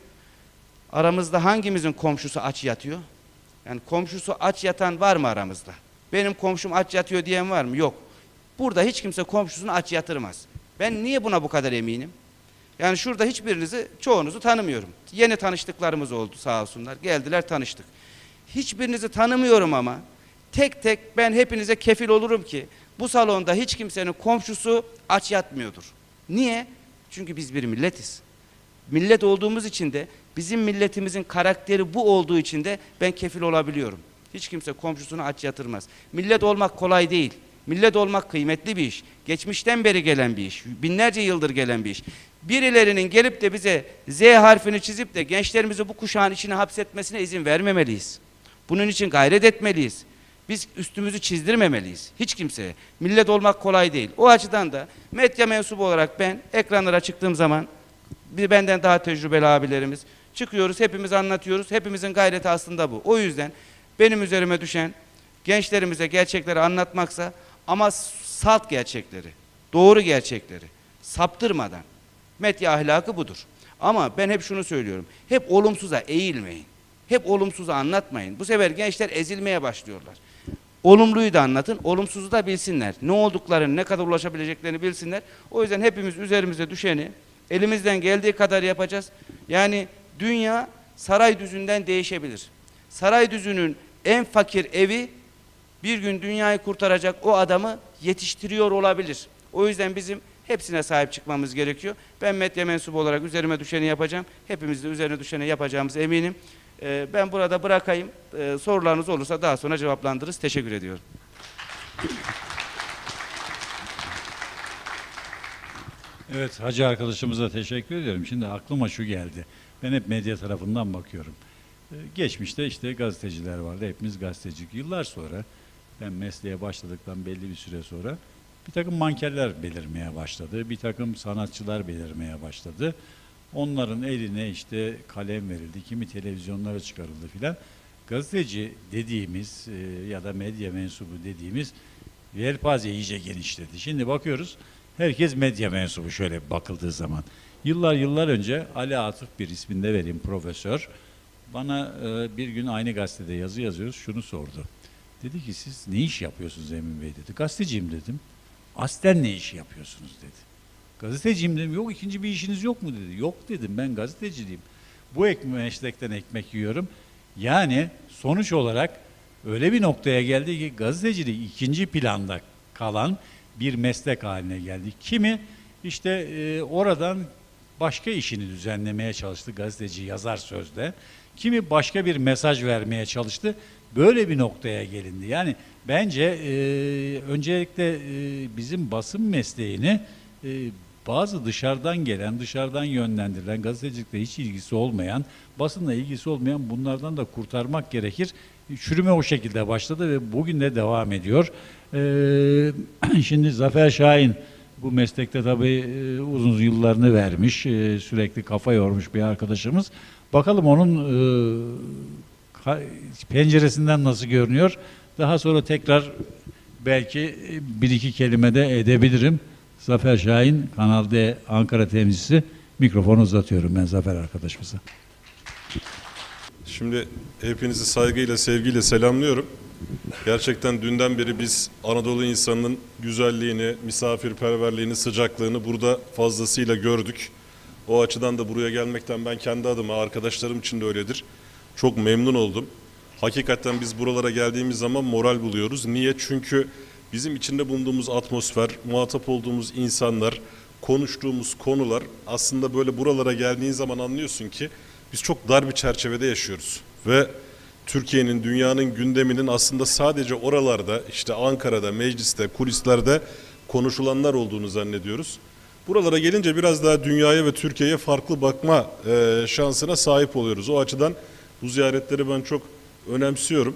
E: aramızda hangimizin komşusu aç yatıyor? Yani komşusu aç yatan var mı aramızda? Benim komşum aç yatıyor diyen var mı? Yok. Burada hiç kimse komşusunu aç yatırmaz. Ben niye buna bu kadar eminim? Yani şurada hiçbirinizi, çoğunuzu tanımıyorum. Yeni tanıştıklarımız oldu sağ olsunlar. Geldiler, tanıştık. Hiçbirinizi tanımıyorum ama tek tek ben hepinize kefil olurum ki bu salonda hiç kimsenin komşusu aç yatmıyordur. Niye? Çünkü biz bir milletiz. Millet olduğumuz için de, bizim milletimizin karakteri bu olduğu için de ben kefil olabiliyorum. Hiç kimse komşusunu aç yatırmaz. Millet olmak kolay değil. Millet olmak kıymetli bir iş. Geçmişten beri gelen bir iş. Binlerce yıldır gelen bir iş. Birilerinin gelip de bize Z harfini çizip de gençlerimizi bu kuşağın içine hapsetmesine izin vermemeliyiz. Bunun için gayret etmeliyiz. Biz üstümüzü çizdirmemeliyiz. Hiç kimseye. Millet olmak kolay değil. O açıdan da medya mensubu olarak ben ekranlara çıktığım zaman bir benden daha tecrübeli abilerimiz çıkıyoruz, hepimiz anlatıyoruz. Hepimizin gayreti aslında bu. O yüzden benim üzerime düşen gençlerimize gerçekleri anlatmaksa, ama salt gerçekleri, doğru gerçekleri saptırmadan. Medya ahlakı budur. Ama ben hep şunu söylüyorum. Hep olumsuza eğilmeyin. Hep olumsuzu anlatmayın. Bu sefer gençler ezilmeye başlıyorlar. Olumluyu da anlatın, olumsuzu da bilsinler. Ne olduklarını, ne kadar ulaşabileceklerini bilsinler. O yüzden hepimiz üzerimize düşeni elimizden geldiği kadar yapacağız. Yani dünya Saraydüzü'nden değişebilir. Saraydüzü'nün en fakir evi bir gün dünyayı kurtaracak o adamı yetiştiriyor olabilir. O yüzden bizim hepsine sahip çıkmamız gerekiyor. Ben medya mensubu olarak üzerime düşeni yapacağım. Hepimiz de üzerine düşeni yapacağımız eminim. Ee, ben burada bırakayım. Ee, sorularınız olursa daha sonra cevaplandırırız. Teşekkür ediyorum.
D: Evet, hacı arkadaşımıza teşekkür ediyorum. Şimdi aklıma şu geldi. Ben hep medya tarafından bakıyorum. Ee, geçmişte işte gazeteciler vardı. Hepimiz gazetecilik. Yıllar sonra ben mesleğe başladıktan belli bir süre sonra bir takım mankenler belirmeye başladı. Bir takım sanatçılar belirmeye başladı. Onların eline işte kalem verildi. Kimi televizyonlara çıkarıldı filan. Gazeteci dediğimiz e, ya da medya mensubu dediğimiz yelpaze iyice genişledi. Şimdi bakıyoruz herkes medya mensubu şöyle bakıldığı zaman. Yıllar yıllar önce Ali Atıf bir isminde vereyim profesör. Bana e, bir gün aynı gazetede yazı yazıyoruz şunu sordu. Dedi ki siz ne iş yapıyorsunuz Emin Bey dedi. Gazeteciyim dedim. Aslen ne iş yapıyorsunuz dedi. Gazeteciyim dedim. Yok ikinci bir işiniz yok mu dedi. Yok dedim ben gazeteciyim. Bu ek meslekten ekmek yiyorum. Yani sonuç olarak öyle bir noktaya geldi ki gazetecilik ikinci planda kalan bir meslek haline geldi. Kimi işte e, oradan başka işini düzenlemeye çalıştı gazeteci yazar sözde. Kimi başka bir mesaj vermeye çalıştı. Böyle bir noktaya gelindi. Yani bence e, öncelikle e, bizim basın mesleğini e, bazı dışarıdan gelen, dışarıdan yönlendirilen, gazetecilikle hiç ilgisi olmayan, basınla ilgisi olmayan bunlardan da kurtarmak gerekir. Çürüme o şekilde başladı ve bugün de devam ediyor. Ee, şimdi Zafer Şahin bu meslekte tabii e, uzun yıllarını vermiş, e, sürekli kafa yormuş bir arkadaşımız. Bakalım onun e, penceresinden nasıl görünüyor. Daha sonra tekrar belki bir iki kelime de edebilirim. Zafer Şahin, Kanal D Ankara temsilcisi. Mikrofonu uzatıyorum ben Zafer arkadaşımıza.
F: Şimdi hepinizi saygıyla, sevgiyle selamlıyorum. Gerçekten dünden beri biz Anadolu insanının güzelliğini, misafirperverliğini, sıcaklığını burada fazlasıyla gördük. O açıdan da buraya gelmekten ben kendi adıma, arkadaşlarım için de öyledir. Çok memnun oldum. Hakikaten biz buralara geldiğimiz zaman moral buluyoruz. Niye? Çünkü bizim içinde bulunduğumuz atmosfer, muhatap olduğumuz insanlar, konuştuğumuz konular aslında böyle buralara geldiğin zaman anlıyorsun ki biz çok dar bir çerçevede yaşıyoruz. Ve Türkiye'nin, dünyanın gündeminin aslında sadece oralarda, işte Ankara'da, mecliste, kulislerde konuşulanlar olduğunu zannediyoruz. Buralara gelince biraz daha dünyaya ve Türkiye'ye farklı bakma e, şansına sahip oluyoruz. O açıdan bu ziyaretleri ben çok önemsiyorum.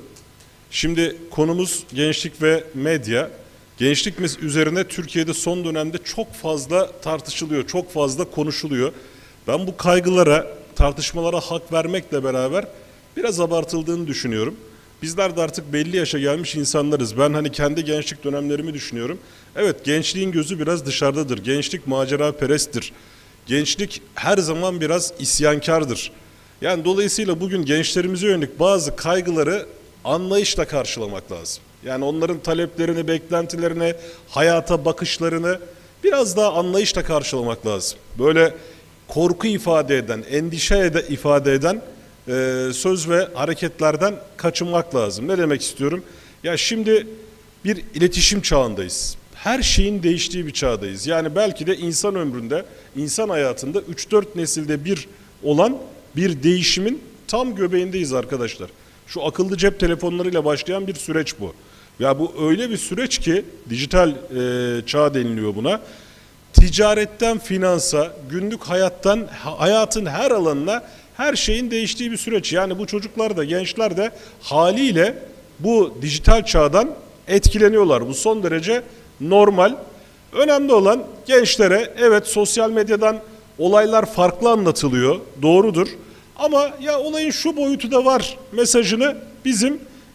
F: Şimdi konumuz gençlik ve medya. Gençlik üzerine Türkiye'de son dönemde çok fazla tartışılıyor, çok fazla konuşuluyor. Ben bu kaygılara, tartışmalara hak vermekle beraber biraz abartıldığını düşünüyorum. Bizler de artık belli yaşa gelmiş insanlarız. Ben hani kendi gençlik dönemlerimi düşünüyorum. Evet, gençliğin gözü biraz dışarıdadır. Gençlik maceraperesttir. Gençlik her zaman biraz isyankardır. Yani dolayısıyla bugün gençlerimize yönelik bazı kaygıları anlayışla karşılamak lazım. Yani onların taleplerini, beklentilerini, hayata bakışlarını biraz daha anlayışla karşılamak lazım. Böyle korku ifade eden, endişe ede, ifade eden e, söz ve hareketlerden kaçınmak lazım. Ne demek istiyorum? Ya şimdi bir iletişim çağındayız. Her şeyin değiştiği bir çağdayız. Yani belki de insan ömründe, insan hayatında üç dört nesilde bir olan bir değişimin tam göbeğindeyiz arkadaşlar. Şu akıllı cep telefonlarıyla başlayan bir süreç bu. Ya bu öyle bir süreç ki dijital e, çağ deniliyor buna. Ticaretten finansa, günlük hayattan hayatın her alanına her şeyin değiştiği bir süreç. Yani bu çocuklar da gençler de haliyle bu dijital çağdan etkileniyorlar. Bu son derece normal. Önemli olan gençlere evet sosyal medyadan olaylar farklı anlatılıyor. Doğrudur. Ama ya olayın şu boyutu da var mesajını bizim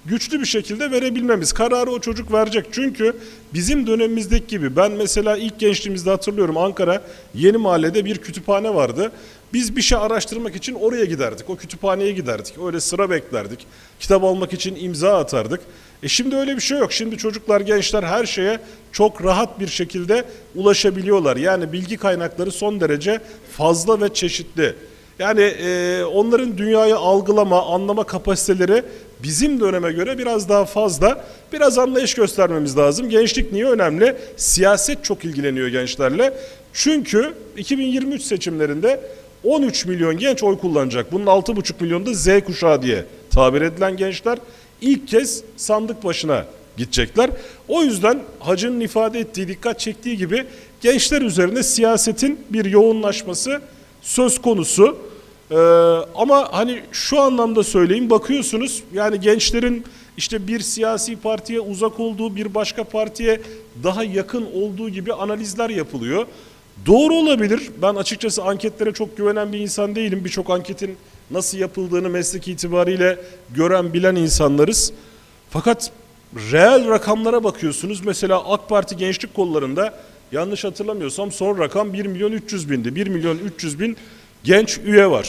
F: güçlü bir şekilde verebilmemiz. Kararı o çocuk verecek. Çünkü bizim dönemimizdeki gibi, ben mesela ilk gençliğimizde hatırlıyorum, Ankara Yeni Mahalle'de bir kütüphane vardı. Biz bir şey araştırmak için oraya giderdik. O kütüphaneye giderdik. Öyle sıra beklerdik. Kitap almak için imza atardık. E şimdi öyle bir şey yok. Şimdi çocuklar, gençler her şeye çok rahat bir şekilde ulaşabiliyorlar. Yani bilgi kaynakları son derece fazla ve çeşitli. Yani e, onların dünyayı algılama, anlama kapasiteleri bizim döneme göre biraz daha fazla. Biraz anlayış göstermemiz lazım. Gençlik niye önemli? Siyaset çok ilgileniyor gençlerle. Çünkü iki bin yirmi üç seçimlerinde on üç milyon genç oy kullanacak. Bunun altı buçuk milyonu da Z kuşağı diye tabir edilen gençler ilk kez sandık başına gidecekler. O yüzden Hacı'nın ifade ettiği, dikkat çektiği gibi gençler üzerine siyasetin bir yoğunlaşması söz konusu. Ee, ama hani şu anlamda söyleyeyim, bakıyorsunuz yani gençlerin işte bir siyasi partiye uzak olduğu, bir başka partiye daha yakın olduğu gibi analizler yapılıyor. Doğru olabilir. Ben açıkçası anketlere çok güvenen bir insan değilim. Birçok anketin nasıl yapıldığını meslek itibariyle gören, bilen insanlarız. Fakat reel rakamlara bakıyorsunuz. Mesela AK Parti gençlik kollarında, yanlış hatırlamıyorsam son rakam bir milyon üç yüz bindi. bir milyon üç yüz bin genç üye var.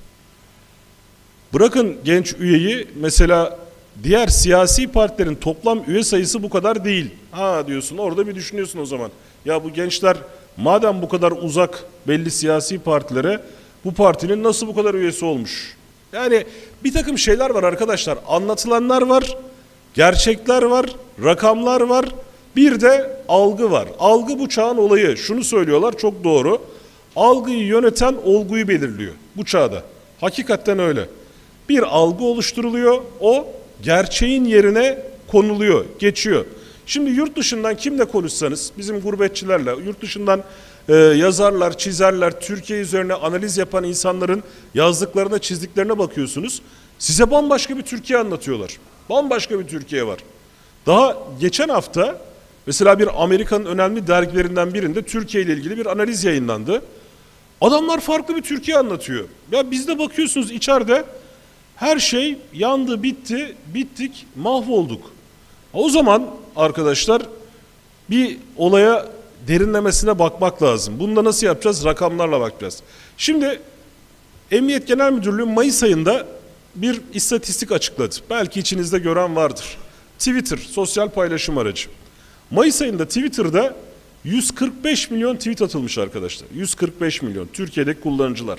F: Bırakın genç üyeyi, mesela diğer siyasi partilerin toplam üye sayısı bu kadar değil. Ha diyorsun, orada bir düşünüyorsun o zaman. Ya bu gençler madem bu kadar uzak belli siyasi partilere, bu partinin nasıl bu kadar üyesi olmuş? Yani bir takım şeyler var arkadaşlar. Anlatılanlar var, gerçekler var, rakamlar var. Bir de algı var. Algı bu çağın olayı. Şunu söylüyorlar, çok doğru. Algıyı yöneten olguyu belirliyor bu çağda. Hakikaten öyle. Bir algı oluşturuluyor, o gerçeğin yerine konuluyor, geçiyor. Şimdi yurt dışından kimle konuşsanız, bizim gurbetçilerle, yurt dışından e, yazarlar, çizerler, Türkiye üzerine analiz yapan insanların yazdıklarına, çizdiklerine bakıyorsunuz. Size bambaşka bir Türkiye anlatıyorlar. Bambaşka bir Türkiye var. Daha geçen hafta mesela bir Amerika'nın önemli dergilerinden birinde Türkiye ile ilgili bir analiz yayınlandı. Adamlar farklı bir Türkiye anlatıyor. Ya bizde bakıyorsunuz içeride her şey yandı, bitti, bittik, mahvolduk. O zaman arkadaşlar bir olaya derinlemesine bakmak lazım. Bunu da nasıl yapacağız? Rakamlarla bakacağız. Şimdi Emniyet Genel Müdürlüğü Mayıs ayında bir istatistik açıkladı. Belki içinizde gören vardır. Twitter, sosyal paylaşım aracı. Mayıs ayında Twitter'da yüz kırk beş milyon tweet atılmış arkadaşlar. yüz kırk beş milyon Türkiye'deki kullanıcılar.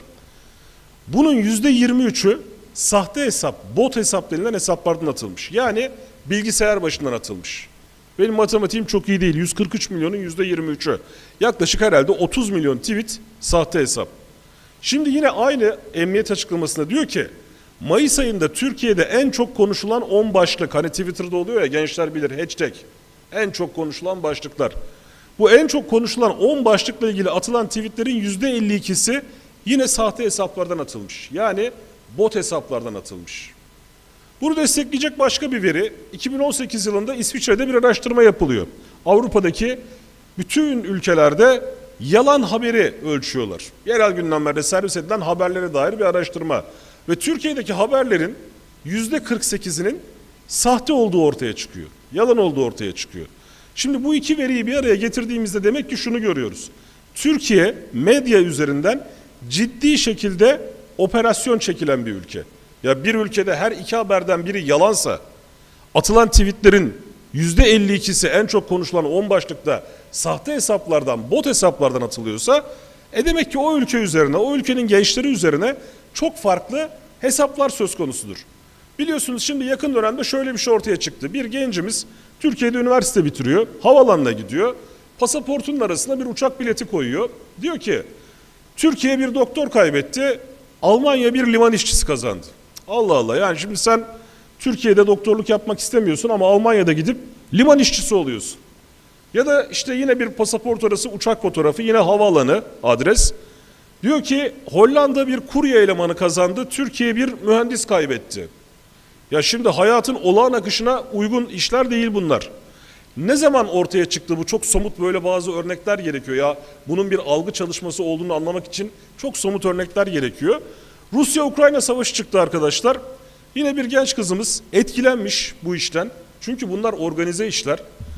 F: Bunun yüzde yirmi üçü sahte hesap, bot hesap denilen hesaplardan atılmış. Yani bilgisayar başından atılmış. Benim matematiğim çok iyi değil. yüz kırk üç milyonun yüzde yirmi üçü. Yaklaşık herhalde otuz milyon tweet sahte hesap. Şimdi yine aynı emniyet açıklamasında diyor ki Mayıs ayında Türkiye'de en çok konuşulan on başlık, hani Twitter'da oluyor ya, gençler bilir, hashtag, en çok konuşulan başlıklar. Bu en çok konuşulan on başlıkla ilgili atılan tweetlerin yüzde elli ikisi yine sahte hesaplardan atılmış. Yani bot hesaplardan atılmış. Bunu destekleyecek başka bir veri, iki bin on sekiz yılında İsviçre'de bir araştırma yapılıyor. Avrupa'daki bütün ülkelerde yalan haberi ölçüyorlar. Yerel gündemlerde servis edilen haberlere dair bir araştırma. Ve Türkiye'deki haberlerin yüzde kırk sekizinin sahte olduğu ortaya çıkıyor. Yalan olduğu ortaya çıkıyor. Şimdi bu iki veriyi bir araya getirdiğimizde demek ki şunu görüyoruz. Türkiye medya üzerinden ciddi şekilde operasyon çekilen bir ülke. Ya bir ülkede her iki haberden biri yalansa, atılan tweetlerin yüzde elli ikisi en çok konuşulan on başlıkta sahte hesaplardan, bot hesaplardan atılıyorsa, e demek ki o ülke üzerine, o ülkenin gençleri üzerine çok farklı hesaplar söz konusudur. Biliyorsunuz şimdi yakın dönemde şöyle bir şey ortaya çıktı. Bir gencimiz Türkiye'de üniversite bitiriyor, havaalanına gidiyor, pasaportunun arasına bir uçak bileti koyuyor. Diyor ki, Türkiye bir doktor kaybetti, Almanya bir liman işçisi kazandı. Allah Allah, yani şimdi sen Türkiye'de doktorluk yapmak istemiyorsun ama Almanya'da gidip liman işçisi oluyorsun. Ya da işte yine bir pasaport arası uçak fotoğrafı, yine havaalanı adres. Diyor ki Hollanda bir kurye elemanı kazandı, Türkiye bir mühendis kaybetti. Ya şimdi hayatın olağan akışına uygun işler değil bunlar. Ne zaman ortaya çıktı bu? Çok somut böyle bazı örnekler gerekiyor. Ya bunun bir algı çalışması olduğunu anlamak için çok somut örnekler gerekiyor. Rusya-Ukrayna savaşı çıktı arkadaşlar. Yine bir genç kızımız etkilenmiş bu işten. Çünkü bunlar organize işler.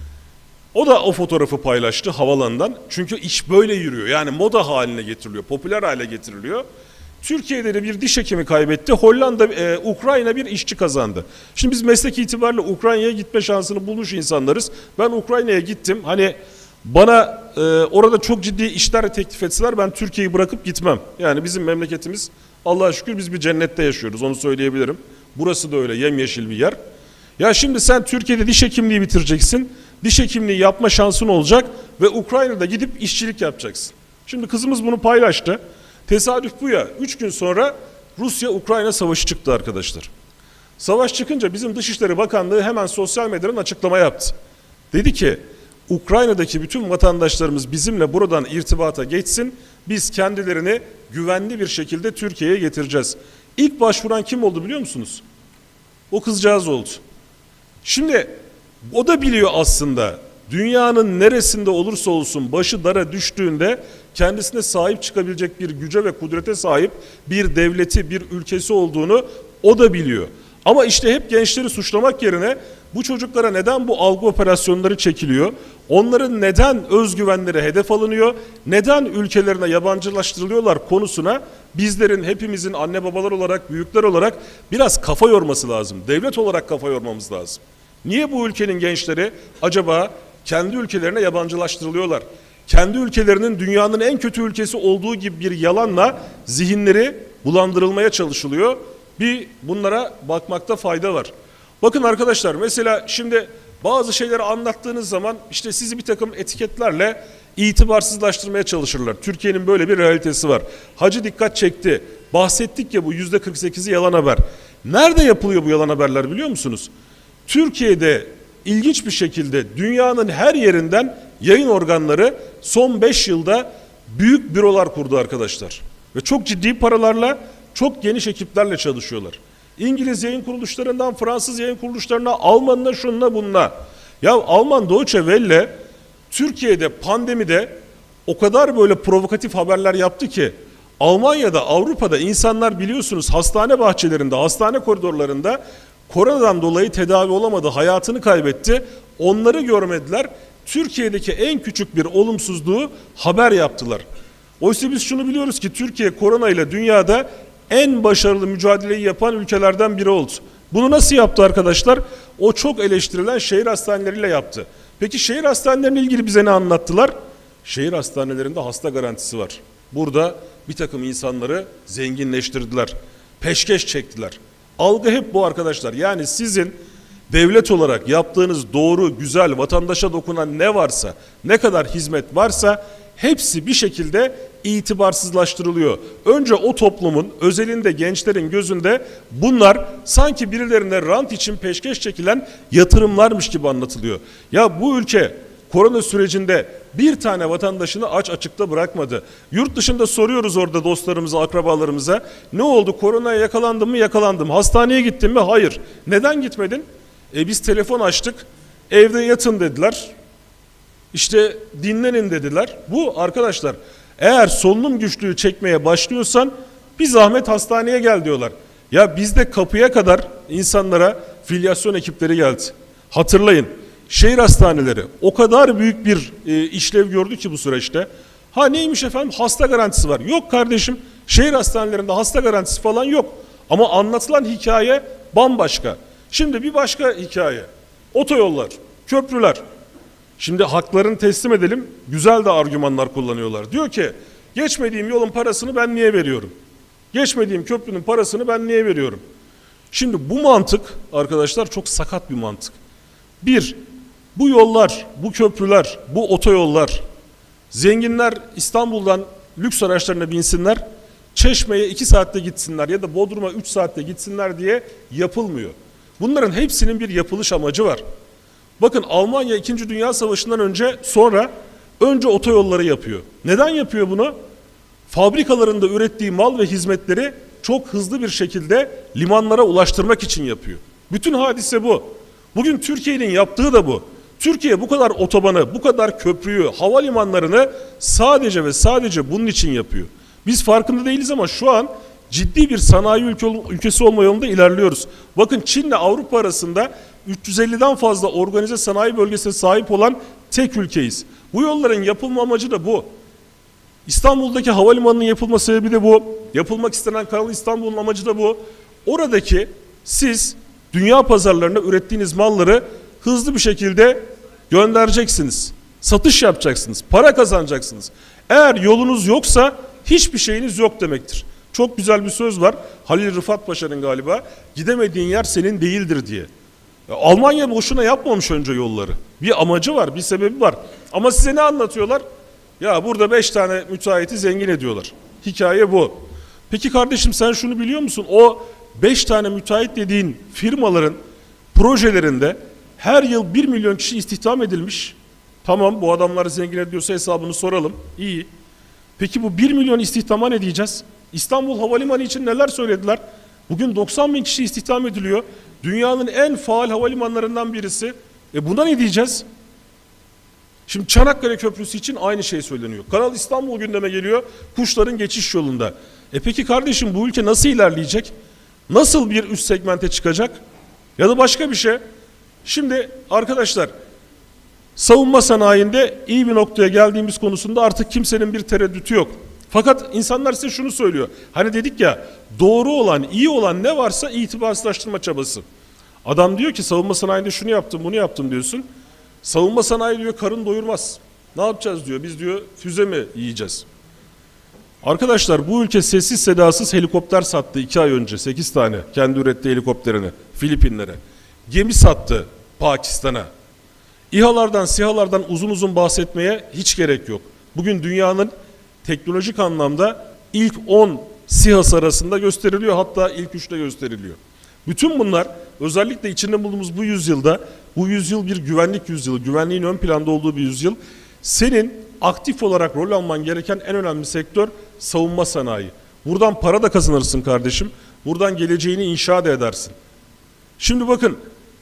F: O da o fotoğrafı paylaştı havalandan. Çünkü iş böyle yürüyor. Yani moda haline getiriliyor, popüler hale getiriliyor. Türkiye'de de bir diş hekimi kaybetti. Hollanda, e, Ukrayna bir işçi kazandı. Şimdi biz meslek itibariyle Ukrayna'ya gitme şansını bulmuş insanlarız. Ben Ukrayna'ya gittim. Hani bana e, orada çok ciddi işler teklif etseler ben Türkiye'yi bırakıp gitmem. Yani bizim memleketimiz Allah'a şükür biz bir cennette yaşıyoruz. Onu söyleyebilirim. Burası da öyle yemyeşil bir yer. Ya şimdi sen Türkiye'de diş hekimliği bitireceksin. Diş hekimliği yapma şansın olacak ve Ukrayna'da gidip işçilik yapacaksın. Şimdi kızımız bunu paylaştı. Tesadüf bu ya. Üç gün sonra Rusya-Ukrayna savaşı çıktı arkadaşlar. Savaş çıkınca bizim Dışişleri Bakanlığı hemen sosyal medyadan açıklama yaptı. Dedi ki Ukrayna'daki bütün vatandaşlarımız bizimle buradan irtibata geçsin. Biz kendilerini güvenli bir şekilde Türkiye'ye getireceğiz. İlk başvuran kim oldu biliyor musunuz? O kızcağız oldu. Şimdi o da biliyor aslında dünyanın neresinde olursa olsun başı dara düştüğünde kendisine sahip çıkabilecek bir güce ve kudrete sahip bir devleti, bir ülkesi olduğunu o da biliyor. Ama işte hep gençleri suçlamak yerine bu çocuklara neden bu algı operasyonları çekiliyor? Onların neden özgüvenleri hedef alınıyor? Neden ülkelerine yabancılaştırılıyorlar konusuna bizlerin hepimizin anne babalar olarak, büyükler olarak biraz kafa yorması lazım. Devlet olarak kafa yormamız lazım. Niye bu ülkenin gençleri acaba kendi ülkelerine yabancılaştırılıyorlar? Kendi ülkelerinin dünyanın en kötü ülkesi olduğu gibi bir yalanla zihinleri bulandırılmaya çalışılıyor. Bir bunlara bakmakta fayda var. Bakın arkadaşlar mesela şimdi bazı şeyleri anlattığınız zaman işte sizi bir takım etiketlerle itibarsızlaştırmaya çalışırlar. Türkiye'nin böyle bir realitesi var. Hacı dikkat çekti. Bahsettik ya bu yüzde kırk sekizi yalan haber. Nerede yapılıyor bu yalan haberler biliyor musunuz? Türkiye'de ilginç bir şekilde dünyanın her yerinden yayın organları son beş yılda büyük bürolar kurdu arkadaşlar. Ve çok ciddi paralarla, çok geniş ekiplerle çalışıyorlar. İngiliz yayın kuruluşlarından Fransız yayın kuruluşlarına, Almanına, şununla bununla. Ya Alman Deutsche Welle Türkiye'de pandemide o kadar böyle provokatif haberler yaptı ki Almanya'da, Avrupa'da insanlar biliyorsunuz hastane bahçelerinde, hastane koridorlarında koronadan dolayı tedavi olamadı, hayatını kaybetti. Onları görmediler. Türkiye'deki en küçük bir olumsuzluğu haber yaptılar. Oysa biz şunu biliyoruz ki Türkiye korona ile dünyada en başarılı mücadeleyi yapan ülkelerden biri oldu. Bunu nasıl yaptı arkadaşlar? O çok eleştirilen şehir hastaneleriyle yaptı. Peki şehir hastanelerine ilgili bize ne anlattılar? Şehir hastanelerinde hasta garantisi var. Burada bir takım insanları zenginleştirdiler. Peşkeş çektiler. Algı hep bu arkadaşlar. Yani sizin devlet olarak yaptığınız doğru, güzel, vatandaşa dokunan ne varsa, ne kadar hizmet varsa hepsi bir şekilde itibarsızlaştırılıyor. Önce o toplumun, özelinde gençlerin gözünde bunlar sanki birilerine rant için peşkeş çekilen yatırımlarmış gibi anlatılıyor. Ya bu ülke korona sürecinde bir tane vatandaşını aç açıkta bırakmadı. Yurt dışında soruyoruz orada dostlarımıza, akrabalarımıza. Ne oldu? Koronaya yakalandın mı? Yakalandım. Hastaneye gittin mi? Hayır. Neden gitmedin? E biz telefon açtık. Evde yatın dediler. İşte dinlenin dediler. Bu arkadaşlar eğer solunum güçlüğü çekmeye başlıyorsan bir zahmet hastaneye gel diyorlar. Ya bizde kapıya kadar insanlara filyasyon ekipleri geldi. Hatırlayın. Şehir hastaneleri o kadar büyük bir e, işlev gördü ki bu süreçte. Ha neymiş efendim? Hasta garantisi var. Yok kardeşim. Şehir hastanelerinde hasta garantisi falan yok. Ama anlatılan hikaye bambaşka. Şimdi bir başka hikaye. Otoyollar, köprüler. Şimdi haklarını teslim edelim. Güzel de argümanlar kullanıyorlar. Diyor ki geçmediğim yolun parasını ben niye veriyorum? Geçmediğim köprünün parasını ben niye veriyorum? Şimdi bu mantık arkadaşlar çok sakat bir mantık. Bir, bu yollar, bu köprüler, bu otoyollar, zenginler İstanbul'dan lüks araçlarına binsinler, Çeşme'ye iki saatte gitsinler ya da Bodrum'a üç saatte gitsinler diye yapılmıyor. Bunların hepsinin bir yapılış amacı var. Bakın Almanya İkinci Dünya Savaşı'ndan önce sonra önce otoyolları yapıyor. Neden yapıyor bunu? Fabrikalarında ürettiği mal ve hizmetleri çok hızlı bir şekilde limanlara ulaştırmak için yapıyor. Bütün hadise bu. Bugün Türkiye'nin yaptığı da bu. Türkiye bu kadar otobanı, bu kadar köprüyü, havalimanlarını sadece ve sadece bunun için yapıyor. Biz farkında değiliz ama şu an
G: ciddi bir sanayi ülke, ülkesi olma yolunda ilerliyoruz. Bakın Çin'le Avrupa arasında üç yüz elliden fazla organize sanayi bölgesine sahip olan tek ülkeyiz. Bu yolların yapılma amacı da bu. İstanbul'daki havalimanının yapılma sebebi de bu. Yapılmak istenen Kanal İstanbul'un amacı da bu. Oradaki siz dünya pazarlarına ürettiğiniz malları hızlı bir şekilde göndereceksiniz. Satış yapacaksınız. Para kazanacaksınız. Eğer yolunuz yoksa hiçbir şeyiniz yok demektir. Çok güzel bir söz var. Halil Rıfat Paşa'nın galiba. Gidemediğin yer senin değildir diye. Ya Almanya boşuna yapmamış önce yolları. Bir amacı var, bir sebebi var. Ama size ne anlatıyorlar? Ya burada beş tane müteahhiti zengin ediyorlar. Hikaye bu. Peki kardeşim sen şunu biliyor musun? O beş tane müteahhit dediğin firmaların projelerinde her yıl bir milyon kişi istihdam edilmiş. Tamam, bu adamları zengin ediyorsa hesabını soralım. İyi. Peki bu bir milyon istihdama ne diyeceğiz? İstanbul Havalimanı için neler söylediler? Bugün doksan bin kişi istihdam ediliyor. Dünyanın en faal havalimanlarından birisi. E buna ne diyeceğiz? Şimdi Çanakkale Köprüsü için aynı şey söyleniyor. Kanal İstanbul gündeme geliyor, kuşların geçiş yolunda. E peki kardeşim bu ülke nasıl ilerleyecek? Nasıl bir üst segmente çıkacak? Ya da başka bir şey. Şimdi arkadaşlar, savunma sanayinde iyi bir noktaya geldiğimiz konusunda artık kimsenin bir tereddütü yok. Fakat insanlar size şunu söylüyor. Hani dedik ya, doğru olan, iyi olan ne varsa itibarsızlaştırma çabası. Adam diyor ki savunma sanayinde şunu yaptım, bunu yaptım diyorsun. Savunma sanayi diyor karın doyurmaz. Ne yapacağız diyor, biz diyor füze mi yiyeceğiz? Arkadaşlar bu ülke sessiz sedasız helikopter sattı iki ay önce, sekiz tane kendi ürettiği helikopterini Filipinlere. Gemi sattı Pakistan'a. İHA'lardan, SİHA'lardan uzun uzun bahsetmeye hiç gerek yok. Bugün dünyanın teknolojik anlamda ilk on SİHA'sı arasında gösteriliyor, hatta ilk üçte gösteriliyor. Bütün bunlar özellikle içinde bulunduğumuz bu yüzyılda, bu yüzyıl bir güvenlik yüzyılı, güvenliğin ön planda olduğu bir yüzyıl. Senin aktif olarak rol alman gereken en önemli sektör savunma sanayi. Buradan para da kazanırsın kardeşim, buradan geleceğini inşa da edersin. Şimdi bakın,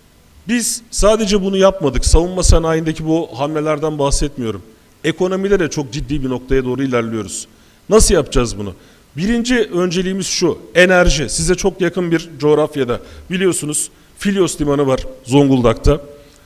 G: biz sadece bunu yapmadık, savunma sanayindeki bu hamlelerden bahsetmiyorum. Ekonomide de çok ciddi bir noktaya doğru ilerliyoruz. Nasıl yapacağız bunu? Birinci önceliğimiz şu, enerji. Size çok yakın bir coğrafyada biliyorsunuz Filyos Limanı var Zonguldak'ta.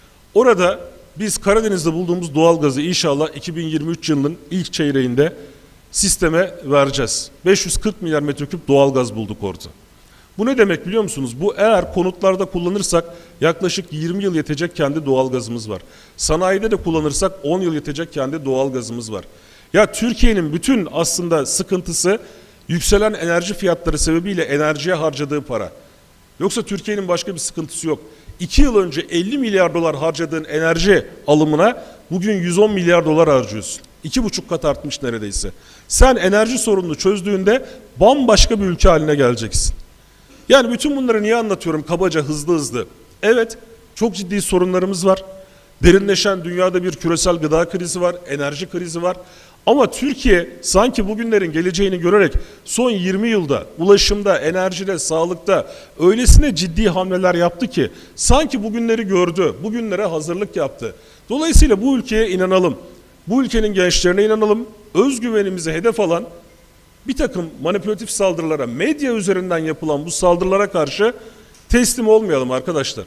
G: Orada biz Karadeniz'de bulduğumuz doğalgazı inşallah iki bin yirmi üç yılının ilk çeyreğinde sisteme vereceğiz. beş yüz kırk milyar metreküp doğalgaz bulduk orada. Bu ne demek biliyor musunuz? Bu eğer konutlarda kullanırsak yaklaşık yirmi yıl yetecek kendi doğalgazımız var. Sanayide de kullanırsak on yıl yetecek kendi doğalgazımız var. Ya Türkiye'nin bütün aslında sıkıntısı yükselen enerji fiyatları sebebiyle enerjiye harcadığı para. Yoksa Türkiye'nin başka bir sıkıntısı yok. iki yıl önce elli milyar dolar harcadığın enerji alımına bugün yüz on milyar dolar harcıyorsun. iki buçuk kat artmış neredeyse. Sen enerji sorununu çözdüğünde bambaşka bir ülke haline geleceksin. Yani bütün bunları niye anlatıyorum kabaca, hızlı hızlı? Evet, çok ciddi sorunlarımız var. Derinleşen dünyada bir küresel gıda krizi var, enerji krizi var. Ama Türkiye sanki bugünlerin geleceğini görerek son yirmi yılda ulaşımda, enerjide, sağlıkta öylesine ciddi hamleler yaptı ki sanki bugünleri gördü, bugünlere hazırlık yaptı. Dolayısıyla bu ülkeye inanalım, bu ülkenin gençlerine inanalım, özgüvenimizi hedef alan bir takım manipülatif saldırılara, medya üzerinden yapılan bu saldırılara karşı teslim olmayalım arkadaşlar.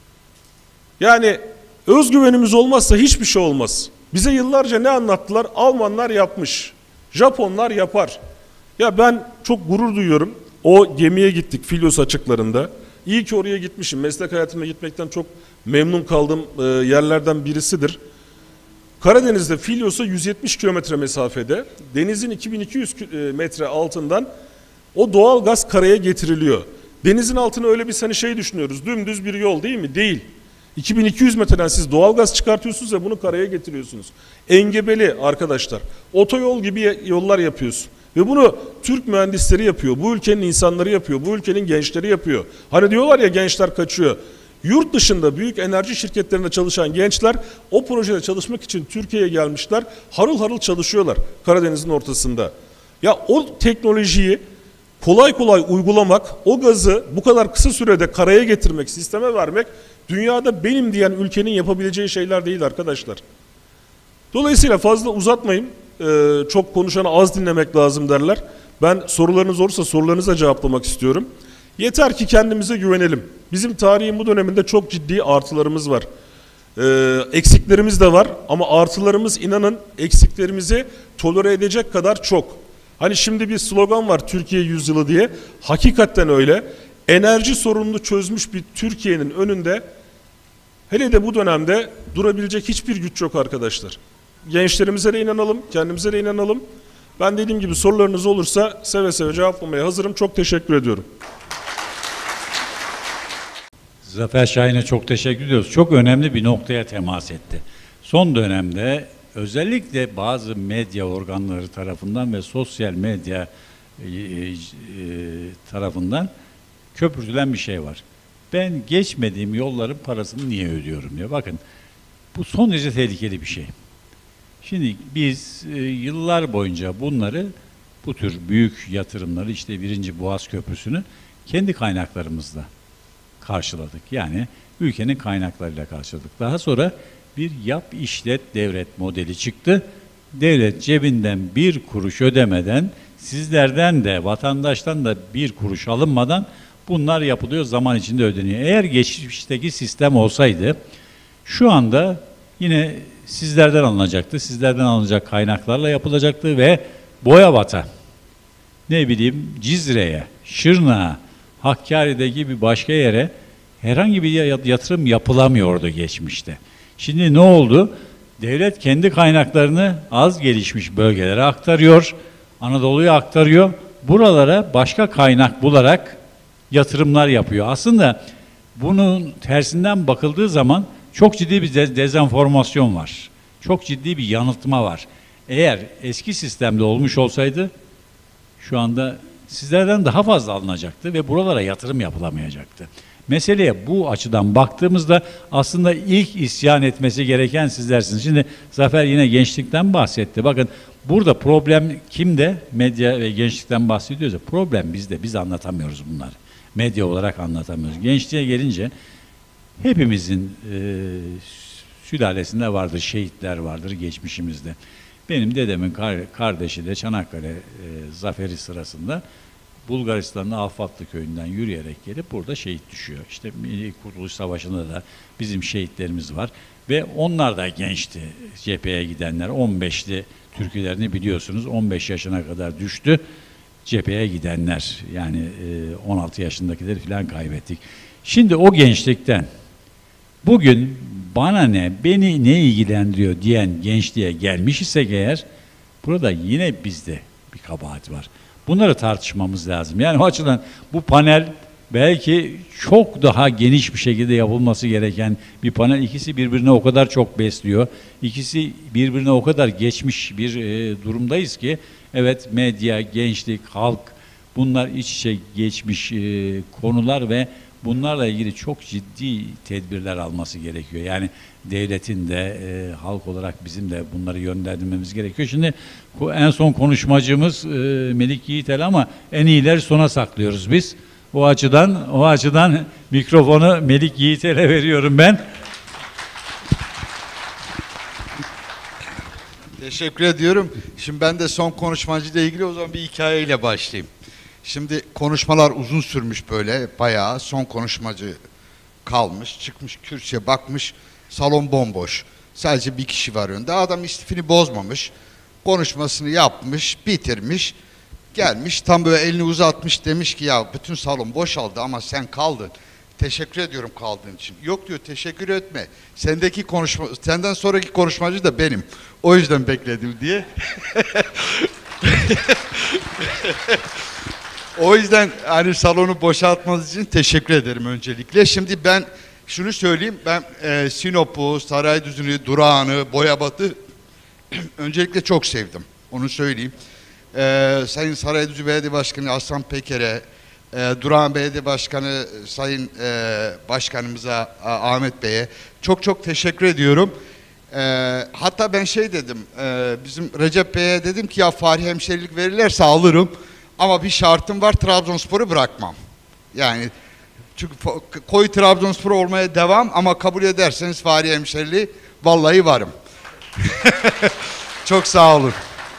G: Yani özgüvenimiz olmazsa hiçbir şey olmaz. Bize yıllarca ne anlattılar? Almanlar yapmış, Japonlar yapar. Ya ben çok gurur duyuyorum. O gemiye gittik Filyos açıklarında. İyi ki oraya gitmişim. Meslek hayatımda gitmekten çok memnun kaldığım yerlerden birisidir. Karadeniz'de Filyos'a yüz yetmiş kilometre mesafede, denizin iki bin iki yüz metre altından o doğal gaz karaya getiriliyor. Denizin altına öyle bir hani şey düşünüyoruz, dümdüz bir yol değil mi? Değil. iki bin iki yüz metreden siz doğal gaz çıkartıyorsunuz ve bunu karaya getiriyorsunuz. Engebeli arkadaşlar, otoyol gibi yollar yapıyorsun. Ve bunu Türk mühendisleri yapıyor, bu ülkenin insanları yapıyor, bu ülkenin gençleri yapıyor. Hani diyorlar ya gençler kaçıyor. Yurt dışında büyük enerji şirketlerinde çalışan gençler o projede çalışmak için Türkiye'ye gelmişler. Harıl harıl çalışıyorlar Karadeniz'in ortasında. Ya o teknolojiyi kolay kolay uygulamak, o gazı bu kadar kısa sürede karaya getirmek, sisteme vermek dünyada benim diyen ülkenin yapabileceği şeyler değil arkadaşlar. Dolayısıyla fazla uzatmayayım. Ee, çok konuşanı az dinlemek lazım derler. Ben sorularınız olursa sorularınıza cevaplamak istiyorum. Yeter ki kendimize güvenelim. Bizim tarihin bu döneminde çok ciddi artılarımız var. Ee, eksiklerimiz de var ama artılarımız inanın eksiklerimizi tolere edecek kadar çok. Hani şimdi bir slogan var Türkiye yüzyılı diye. Hakikaten öyle. Enerji sorununu çözmüş bir Türkiye'nin önünde hele de bu dönemde durabilecek hiçbir güç yok arkadaşlar. Gençlerimize de inanalım, kendimize de inanalım. Ben dediğim gibi sorularınız olursa seve seve cevaplamaya hazırım. Çok teşekkür ediyorum.
D: Zafer Şahin'e çok teşekkür ediyoruz. Çok önemli bir noktaya temas etti. Son dönemde özellikle bazı medya organları tarafından ve sosyal medya e, e, tarafından köpürtülen bir şey var. Ben geçmediğim yolların parasını niye ödüyorum diyor. Bakın bu son derece tehlikeli bir şey. Şimdi biz e, yıllar boyunca bunları, bu tür büyük yatırımları, işte birinci Boğaz Köprüsü'nü kendi kaynaklarımızla karşıladık. Yani ülkenin kaynaklarıyla karşıladık. Daha sonra bir yap işlet devlet modeli çıktı. Devlet cebinden bir kuruş ödemeden, sizlerden de vatandaştan da bir kuruş alınmadan bunlar yapılıyor, zaman içinde ödeniyor. Eğer geçmişteki sistem olsaydı şu anda yine sizlerden alınacaktı. Sizlerden alınacak kaynaklarla yapılacaktı ve Boyabat'a, ne bileyim Cizre'ye, Şırnak'a, Hakkari'de gibi başka yere herhangi bir yatırım yapılamıyordu geçmişte. Şimdi ne oldu? Devlet kendi kaynaklarını az gelişmiş bölgelere aktarıyor, Anadolu'ya aktarıyor. Buralara başka kaynak bularak yatırımlar yapıyor. Aslında bunun tersinden bakıldığı zaman çok ciddi bir dezenformasyon var. Çok ciddi bir yanıltma var. Eğer eski sistemde olmuş olsaydı şu anda sizlerden daha fazla alınacaktı ve buralara yatırım yapılamayacaktı. Meseleye bu açıdan baktığımızda aslında ilk isyan etmesi gereken sizlersiniz. Şimdi Zafer yine gençlikten bahsetti. Bakın burada problem kimde? Medya ve gençlikten bahsediyoruz ya. Problem bizde. Biz anlatamıyoruz bunları. Medya olarak anlatamıyoruz. Gençliğe gelince hepimizin e, sülalesinde vardır, şehitler vardır geçmişimizde. Benim dedemin kar kardeşi de Çanakkale e, zaferi sırasında Bulgaristan'ın Alfatlı köyünden yürüyerek gelip burada şehit düşüyor. İşte Milli Kurtuluş Savaşı'nda da bizim şehitlerimiz var. Ve onlar da gençti cepheye gidenler. on beşli türkülerini biliyorsunuz. on beş yaşına kadar düştü cepheye gidenler. Yani e, on altı yaşındakileri falan kaybettik. Şimdi o gençlikten bugün bana ne, beni ne ilgilendiriyor diyen gençliğe gelmiş isek eğer, burada yine bizde bir kabahat var. Bunları tartışmamız lazım. Yani o açıdan bu panel belki çok daha geniş bir şekilde yapılması gereken bir panel. İkisi birbirine o kadar çok besliyor. İkisi birbirine o kadar geçmiş bir e, durumdayız ki, evet, medya, gençlik, halk, bunlar iç içe geçmiş e, konular ve bunlarla ilgili çok ciddi tedbirler alması gerekiyor. Yani devletin de e, halk olarak bizim de bunları yönlendirmemiz gerekiyor. Şimdi en son konuşmacımız e, Melik Yiğitel ama en iyileri sona saklıyoruz biz. O açıdan o açıdan mikrofonu Melik Yiğitel'e veriyorum ben.
H: Teşekkür ediyorum. Şimdi ben de son konuşmacıyla ilgili o zaman bir hikayeyle başlayayım. Şimdi konuşmalar uzun sürmüş böyle bayağı. Son konuşmacı kalmış, çıkmış kürsüye bakmış, salon bomboş. Sadece bir kişi var önünde. Adam istifini bozmamış, konuşmasını yapmış, bitirmiş, gelmiş tam böyle elini uzatmış, demiş ki ya bütün salon boşaldı ama sen kaldın. Teşekkür ediyorum kaldığın için. Yok diyor, teşekkür etme. Sendeki konuşma, senden sonraki konuşmacı da benim. O yüzden bekledim diye. O yüzden hani salonu boşaltmanız için teşekkür ederim öncelikle. Şimdi ben şunu söyleyeyim. Ben e, Sinop'u, Saraydüzü'nü, Durağan'ı, Boyabat'ı öncelikle çok sevdim. Onu söyleyeyim. E, Sayın Saraydüzü Belediye Başkanı Hasan Peker'e, e, Durağan Belediye Başkanı Sayın e, Başkanımıza Ahmet Bey'e çok çok teşekkür ediyorum. E, hatta ben şey dedim, e, bizim Recep Bey'e dedim ki ya Fahri hemşerilik verirlerse alırım. Ama bir şartım var, Trabzonspor'u bırakmam. Yani çünkü koyu Trabzonspor olmaya devam ama kabul ederseniz Fahri hemşeriliği vallahi varım. Çok sağ olun.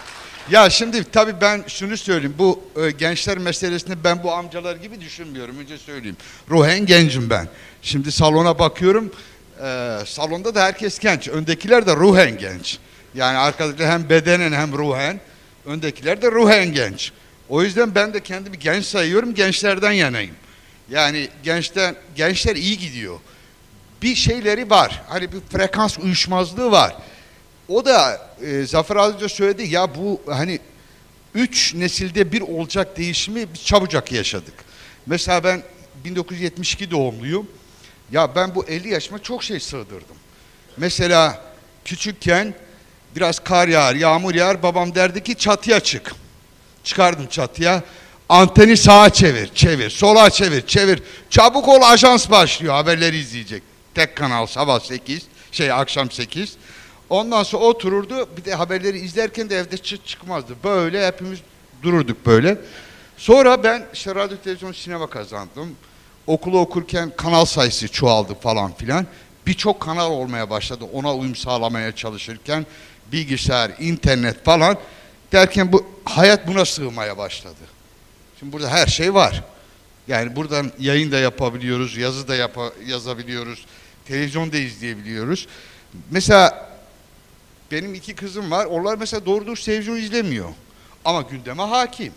H: Ya şimdi tabii ben şunu söyleyeyim. Bu e, gençler meselesini ben bu amcalar gibi düşünmüyorum. Önce söyleyeyim. Ruhen gencim ben. Şimdi salona bakıyorum. E, salonda da herkes genç. Öndekiler de ruhen genç. Yani arkadaşlar hem bedenen hem ruhen. Öndekiler de ruhen genç. O yüzden ben de kendimi genç sayıyorum. Gençlerden yanayım. Yani gençten gençler iyi gidiyor. Bir şeyleri var. Hani bir frekans uyuşmazlığı var. O da e, Zafer az önce söyledi ya, bu hani üç nesilde bir olacak değişimi biz çabucak yaşadık. Mesela ben bin dokuz yüz yetmiş iki doğumluyum. Ya ben bu elli yaşıma çok şey sığdırdım. Mesela küçükken biraz kar yağar, yağmur yağar, babam derdi ki çatıya çık. Çıkardım çatıya. Anteni sağa çevir, çevir, sola çevir, çevir. Çabuk ol, ajans başlıyor, haberleri izleyecek. Tek kanal sabah sekiz, şey akşam sekiz. Ondan sonra otururdu, bir de haberleri izlerken de evde çıt çıkmazdı. Böyle hepimiz dururduk böyle. Sonra ben işte radyo, televizyon, sinema kazandım. Okulu okurken kanal sayısı çoğaldı falan filan. Birçok kanal olmaya başladı ona uyum sağlamaya çalışırken. Bilgisayar, internet falan derken bu hayat buna sığmaya başladı. Şimdi burada her şey var. Yani buradan yayın da yapabiliyoruz, yazı da yapa, yazabiliyoruz, televizyon da izleyebiliyoruz. Mesela benim iki kızım var, onlar mesela doğru dürüst televizyon izlemiyor. Ama gündeme hakim.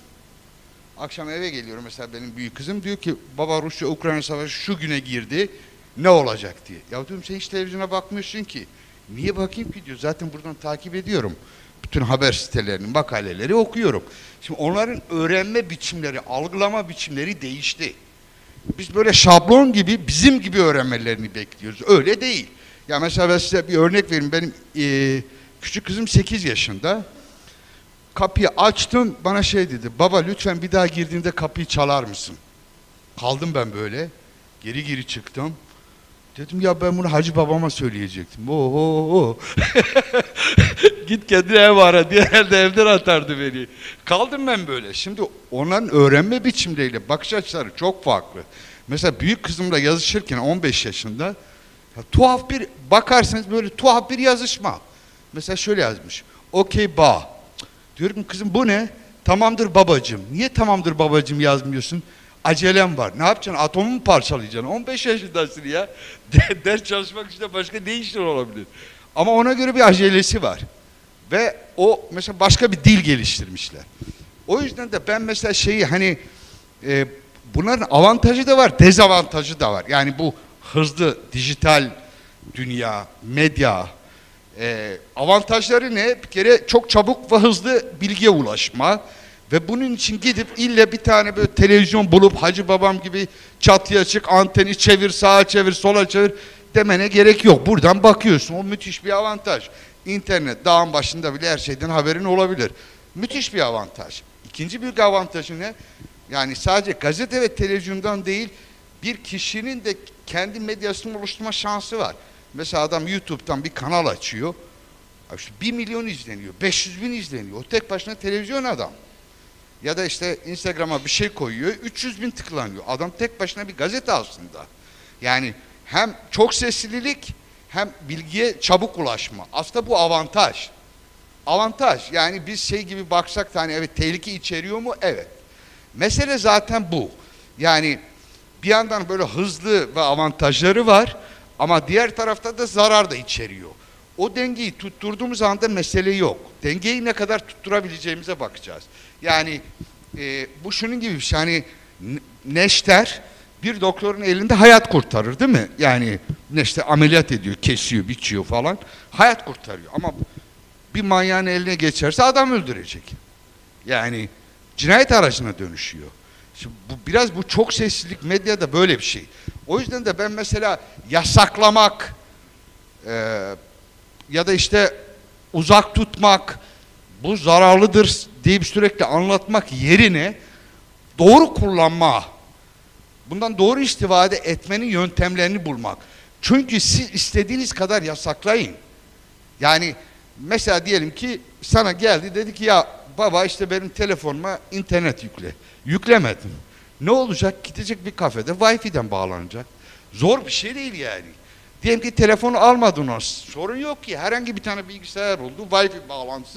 H: Akşam eve geliyorum mesela, benim büyük kızım diyor ki baba Rusya-Ukrayna savaşı şu güne girdi, ne olacak diye. Ya diyorum sen hiç televizyona bakmıyorsun ki. Niye bakayım ki diyor, zaten buradan takip ediyorum. Bütün haber sitelerini, makaleleri okuyorum. Şimdi onların öğrenme biçimleri, algılama biçimleri değişti. Biz böyle şablon gibi, bizim gibi öğrenmelerini bekliyoruz. Öyle değil. Ya mesela ben size bir örnek vereyim. Benim e, küçük kızım sekiz yaşında. Kapıyı açtım, bana şey dedi. Baba lütfen bir daha girdiğinde kapıyı çalar mısın? Kaldım ben böyle. Geri geri çıktım. Dedim ya ben bunu hacı babama söyleyecektim. Oho. Git kendine ev ara diye herhalde evden atardı beni. Kaldım ben böyle. Şimdi onların öğrenme biçimleriyle bakış açıları çok farklı. Mesela büyük kızımla yazışırken on beş yaşında ya, tuhaf bir bakarsanız böyle tuhaf bir yazışma. Mesela şöyle yazmış. Okey ba. Diyorum kızım bu ne? Tamamdır babacığım. Niye tamamdır babacığım yazmıyorsun? Acelem var. Ne yapacaksın? Atomu mu parçalayacaksın? on beş yaşındasın ya. Ders çalışmak için de başka ne işler olabilir? Ama ona göre bir acelesi var. Ve o mesela başka bir dil geliştirmişler. O yüzden de ben mesela şeyi hani e, bunların avantajı da var, dezavantajı da var. Yani bu hızlı dijital dünya, medya e, avantajları ne? Bir kere çok çabuk ve hızlı bilgiye ulaşma. Ve bunun için gidip ille bir tane böyle televizyon bulup hacı babam gibi çatıya çık, anteni çevir, sağa çevir, sola çevir demene gerek yok. Buradan bakıyorsun. O müthiş bir avantaj. İnternet, dağın başında bile her şeyden haberin olabilir. Müthiş bir avantaj. İkinci büyük avantajı ne? Yani sadece gazete ve televizyondan değil, bir kişinin de kendi medyasını oluşturma şansı var. Mesela adam YouTube'dan bir kanal açıyor. İşte bir milyon izleniyor, beş yüz bin izleniyor. O tek başına televizyon adam. Ya da işte Instagram'a bir şey koyuyor, üç yüz bin tıklanıyor. Adam tek başına bir gazete aslında. Yani hem çok seslilik hem bilgiye çabuk ulaşma. Aslında bu avantaj. Avantaj. Yani biz şey gibi baksak da hani evet tehlike içeriyor mu? Evet. Mesele zaten bu. Yani bir yandan böyle hızlı ve avantajları var ama diğer tarafta da zarar da içeriyor. O dengeyi tutturduğumuz anda mesele yok. Dengeyi ne kadar tutturabileceğimize bakacağız. Yani e, bu şunun gibi bir şey. Hani neşter bir doktorun elinde hayat kurtarır değil mi? Yani neşter ameliyat ediyor, kesiyor, biçiyor falan. Hayat kurtarıyor. Ama bir manyağın eline geçerse adam öldürecek. Yani cinayet aracına dönüşüyor. Şimdi bu, biraz bu çok seslilik medyada böyle bir şey. O yüzden de ben mesela yasaklamak e, ya da işte uzak tutmak bu zararlıdır deyip sürekli anlatmak yerine doğru kullanma, bundan doğru istifade etmenin yöntemlerini bulmak. Çünkü siz istediğiniz kadar yasaklayın. Yani mesela diyelim ki sana geldi dedi ki ya baba işte benim telefonuma internet yükle. Yüklemedim. Ne olacak? Gidecek bir kafede Wi-Fi'den bağlanacak. Zor bir şey değil yani. Diyelim ki telefonu almadın, o sorun yok ki. Herhangi bir tane bilgisayar oldu, Wi-Fi bağlantısı.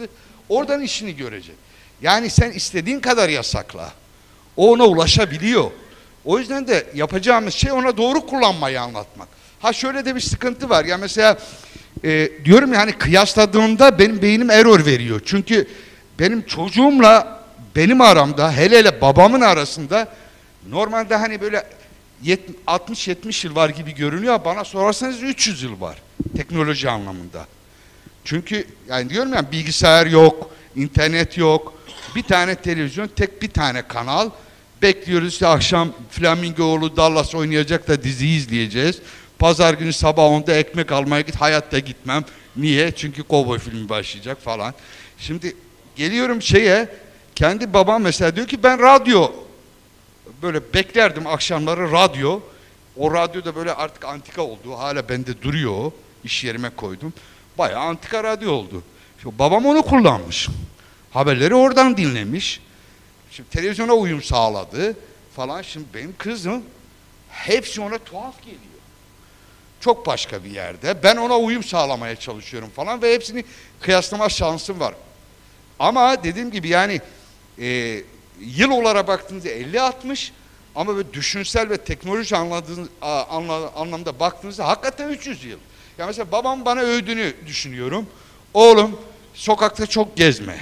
H: Oradan işini görecek. Yani sen istediğin kadar yasakla. O ona ulaşabiliyor. O yüzden de yapacağımız şey ona doğru kullanmayı anlatmak. Ha şöyle de bir sıkıntı var. Ya mesela e, diyorum ya hani kıyasladığımda benim beynim error veriyor. Çünkü benim çocuğumla benim aramda, hele hele babamın arasında normalde hani böyle altmış yetmiş yıl var gibi görünüyor. Bana sorarsanız üç yüz yıl var teknoloji anlamında. Çünkü yani diyorum ya bilgisayar yok, internet yok. Bir tane televizyon, tek bir tane kanal. Bekliyoruz işte akşam Flamingoğlu Dallas oynayacak da diziyi izleyeceğiz. Pazar günü sabah onda ekmek almaya git. Hayatta gitmem. Niye? Çünkü kovboy filmi başlayacak falan. Şimdi geliyorum şeye, kendi babam mesela diyor ki ben radyo böyle beklerdim akşamları radyo. O radyo da böyle artık antika oldu. Hala bende duruyor. İş yerime koydum. Bayağı antika radyo oldu. Şimdi babam onu kullanmış. Haberleri oradan dinlemiş. Şimdi televizyona uyum sağladı falan. Şimdi benim kızım hepsi ona tuhaf geliyor. Çok başka bir yerde. Ben ona uyum sağlamaya çalışıyorum falan ve hepsini kıyaslama şansım var. Ama dediğim gibi yani e, yıl olarak baktığınızda elli altmış ama böyle düşünsel ve teknoloji anladığınız, anla, anlamda baktığınızda hakikaten üç yüz yıl. Ya mesela babam bana övdüğünü düşünüyorum. Oğlum sokakta çok gezme.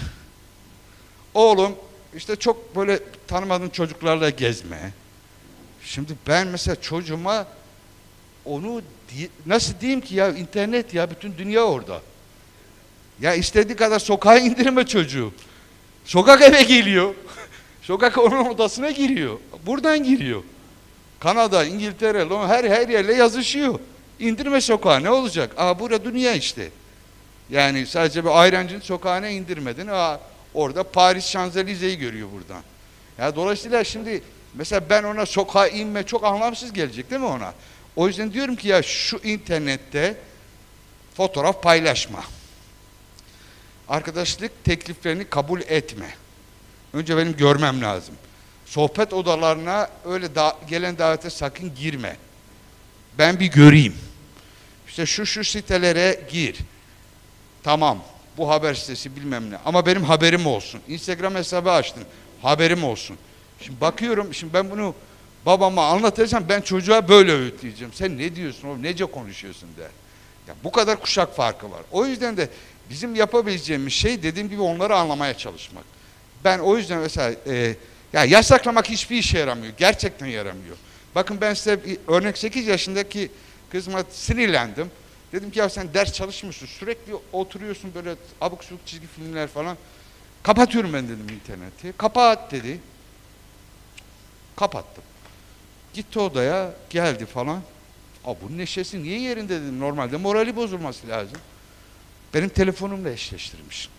H: Oğlum işte çok böyle tanımadığın çocuklarla gezme. Şimdi ben mesela çocuğuma onu nasıl diyeyim ki ya internet ya bütün dünya orada. Ya istediği kadar sokağa indirme çocuğu. Sokak eve geliyor. Sokak onun odasına giriyor. Buradan giriyor. Kanada, İngiltere, her her yerle yazışıyor. İndirme sokağa ne olacak? Aa burada dünya işte. Yani sadece bir ayrancının sokağına indirmedin. Aa orada Paris Şanzelize'yi görüyor buradan. Ya dolayısıyla şimdi mesela ben ona sokağa inme çok anlamsız gelecek değil mi ona? O yüzden diyorum ki ya şu internette fotoğraf paylaşma. Arkadaşlık tekliflerini kabul etme. Önce benim görmem lazım. Sohbet odalarına öyle da, gelen davete sakın girme. Ben bir göreyim. İşte şu şu sitelere gir. Tamam. Bu haber sitesi bilmem ne. Ama benim haberim olsun. Instagram hesabı açtın. Haberim olsun. Şimdi bakıyorum. Şimdi ben bunu babama anlatacağım. Ben çocuğa böyle öğütleyeceğim. Sen ne diyorsun oğlum? Nece konuşuyorsun der. Ya bu kadar kuşak farkı var. O yüzden de bizim yapabileceğimiz şey dediğim gibi onları anlamaya çalışmak. Ben o yüzden mesela e, ya yasaklamak hiçbir işe yaramıyor. Gerçekten yaramıyor. Bakın ben size bir örnek sekiz yaşındaki kızıma sinirlendim. Dedim ki ya sen ders çalışmıyorsun. Sürekli oturuyorsun böyle abuk subuk çizgi filmler falan. Kapatıyorum ben dedim interneti. Kapat dedi. Kapattım. Gitti odaya geldi falan. Aa bunun neşesi niye yerinde dedim. Normalde morali bozulması lazım. Benim telefonumla eşleştirmiş.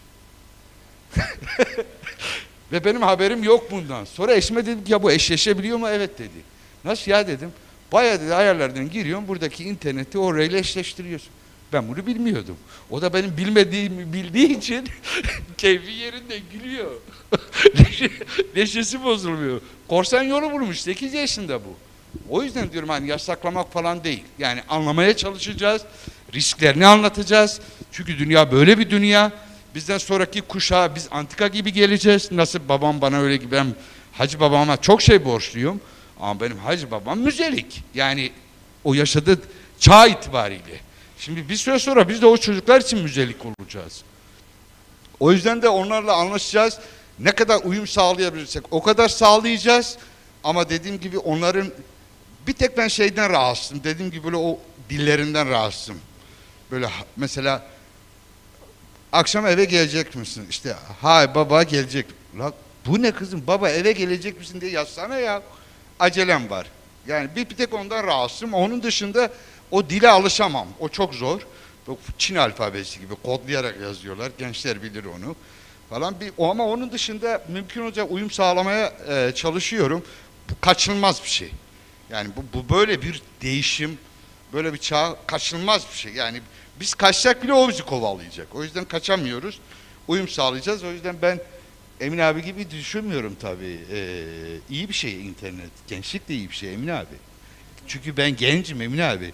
H: Ve benim haberim yok bundan. Sonra eşime dedim ki ya bu eşleşebiliyor mu? Evet dedi. Nasıl ya dedim. Bayağı dedi ayarlardan giriyorsun buradaki interneti orayla eşleştiriyorsun. Ben bunu bilmiyordum. O da benim bilmediğimi bildiği için keyfi yerinde gülüyor. Neşesi bozulmuyor. Korsan yolu bulmuş. sekiz yaşında bu. O yüzden diyorum hani yasaklamak falan değil. Yani anlamaya çalışacağız. Risklerini anlatacağız. Çünkü dünya böyle bir dünya. Bizden sonraki kuşağa biz antika gibi geleceğiz. Nasıl babam bana öyle gibi. Ben Hacı babama çok şey borçluyum. Ama benim Hacı babam müzelik. Yani o yaşadığı çağ itibariyle. Şimdi bir süre sonra biz de o çocuklar için müzelik olacağız. O yüzden de onlarla anlaşacağız. Ne kadar uyum sağlayabilirsek o kadar sağlayacağız. Ama dediğim gibi onların bir tek ben şeyden rahatsızım. Dediğim gibi böyle o dillerinden rahatsızım. Böyle mesela akşam eve gelecek misin? İşte hay baba gelecek. La, bu ne kızım baba eve gelecek misin diye yazsana ya. Acelem var. Yani bir, bir tek ondan rahatsızım. Onun dışında o dile alışamam. O çok zor. Çin alfabesi gibi kodlayarak yazıyorlar. Gençler bilir onu. Falan bir ama onun dışında mümkün olacak uyum sağlamaya e, çalışıyorum. Bu kaçınılmaz bir şey. Yani bu, bu böyle bir değişim, böyle bir çağ kaçınılmaz bir şey. Yani biz kaçsak bile o bizi kovalayacak. O yüzden kaçamıyoruz. Uyum sağlayacağız. O yüzden ben Emin abi gibi düşünmüyorum tabii. Ee, iyi bir şey internet. Gençlik de iyi bir şey Emin abi. Çünkü ben gencim Emin abi.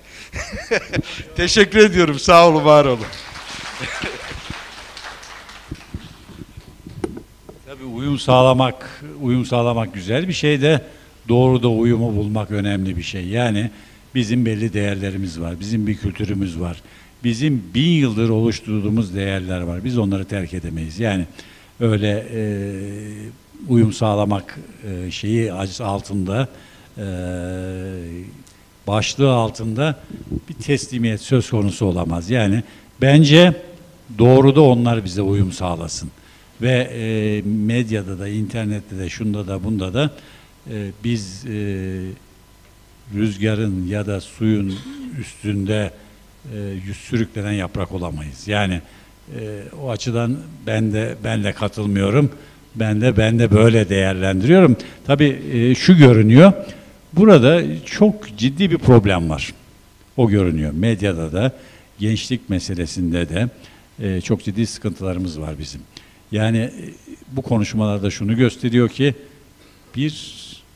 H: Teşekkür ediyorum. Sağ olun, var olun.
D: Tabii uyum sağlamak, uyum sağlamak güzel bir şey de doğruda uyumu bulmak önemli bir şey. Yani bizim belli değerlerimiz var, bizim bir kültürümüz var. Bizim bin yıldır oluşturduğumuz değerler var. Biz onları terk edemeyiz. Yani öyle e, uyum sağlamak e, şeyi altında, e, başlığı altında bir teslimiyet söz konusu olamaz. Yani bence doğruda onlar bize uyum sağlasın. Ve e, medyada da, internette de, şunda da, bunda da e, biz e, rüzgarın ya da suyun üstünde e, yüz sürüklenen yaprak olamayız. Yani e, o açıdan ben de ben de katılmıyorum. Ben de ben de böyle değerlendiriyorum. Tabii e, şu görünüyor. Burada çok ciddi bir problem var. O görünüyor. Medyada da, gençlik meselesinde de e, çok ciddi sıkıntılarımız var bizim. Yani e, bu konuşmalarda şunu gösteriyor ki bir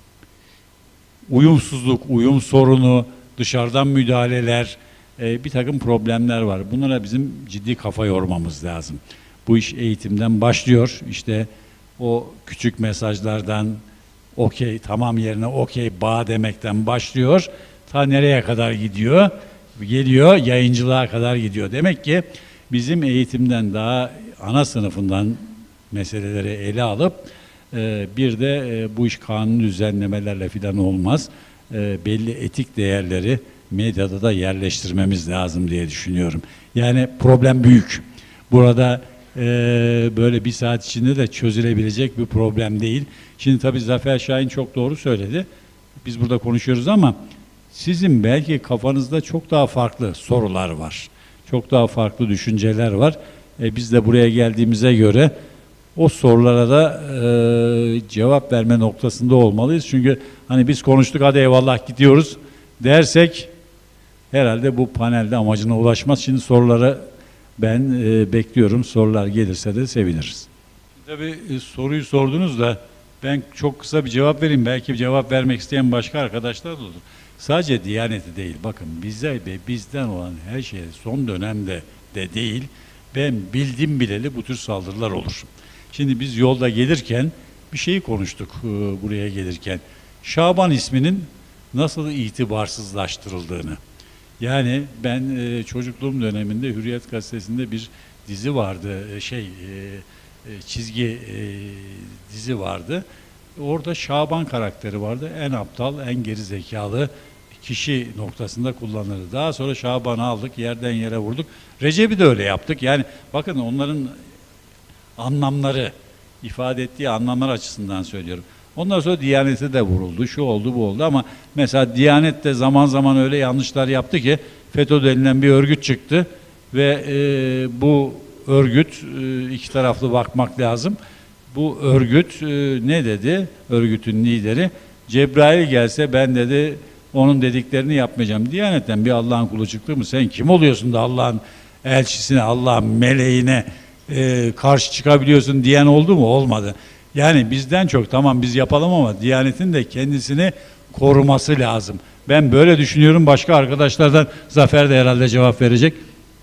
D: uyumsuzluk, uyum sorunu, dışarıdan müdahaleler, e, bir takım problemler var. Bunlara bizim ciddi kafa yormamız lazım. Bu iş eğitimden başlıyor. İşte o küçük mesajlardan okey, tamam yerine okey, bağ demekten başlıyor. Ta nereye kadar gidiyor? Geliyor, yayıncılığa kadar gidiyor. Demek ki bizim eğitimden daha ana sınıfından meseleleri ele alıp e, bir de e, bu iş kanun düzenlemelerle filan olmaz. E, belli etik değerleri medyada da yerleştirmemiz lazım diye düşünüyorum. Yani problem büyük. Burada e, böyle bir saat içinde de çözülebilecek bir problem değil. Şimdi tabii Zafer Şahin çok doğru söyledi. Biz burada konuşuyoruz ama sizin belki kafanızda çok daha farklı sorular var. Çok daha farklı düşünceler var. E, biz de buraya geldiğimize göre o sorulara da e, cevap verme noktasında olmalıyız. Çünkü hani biz konuştuk, hadi eyvallah gidiyoruz dersek herhalde bu panelde amacına ulaşmaz. Şimdi soruları ben e, bekliyorum. Sorular gelirse de seviniriz. Tabii e, soruyu sordunuz da ben çok kısa bir cevap vereyim. Belki cevap vermek isteyen başka arkadaşlar da olur. Sadece Diyaneti değil. Bakın bize ve bizden olan her şeye son dönemde de değil. Ben bildim bileli bu tür saldırılar olur. Şimdi biz yolda gelirken bir şeyi konuştuk e, buraya gelirken. Şaban isminin nasıl itibarsızlaştırıldığını. Yani ben e, çocukluğum döneminde Hürriyet Gazetesi'nde bir dizi vardı. E, şey e, çizgi e, dizi vardı. Orada Şaban karakteri vardı. En aptal, en geri zekalı kişi noktasında kullanılır. Daha sonra Şaban'ı aldık, yerden yere vurduk. Recep'i de öyle yaptık. Yani bakın onların anlamları, ifade ettiği anlamlar açısından söylüyorum. Ondan sonra Diyanet'e de vuruldu, şu oldu, bu oldu ama mesela Diyanet de zaman zaman öyle yanlışlar yaptı ki FETÖ denilen bir örgüt çıktı ve e, bu örgüt, e, iki taraflı bakmak lazım. Bu örgüt e, ne dedi? Örgütün lideri, Cebrail gelse ben dedi onun dediklerini yapmayacağım. Diyanet'ten bir Allah'ın kulu çıktı mı? Sen kim oluyorsun da Allah'ın elçisine, Allah'ın meleğine e, karşı çıkabiliyorsun diyen oldu mu? Olmadı. Yani bizden çok tamam biz yapalım ama Diyanet'in de kendisini koruması lazım. Ben böyle düşünüyorum. Başka arkadaşlardan Zafer de herhalde cevap verecek.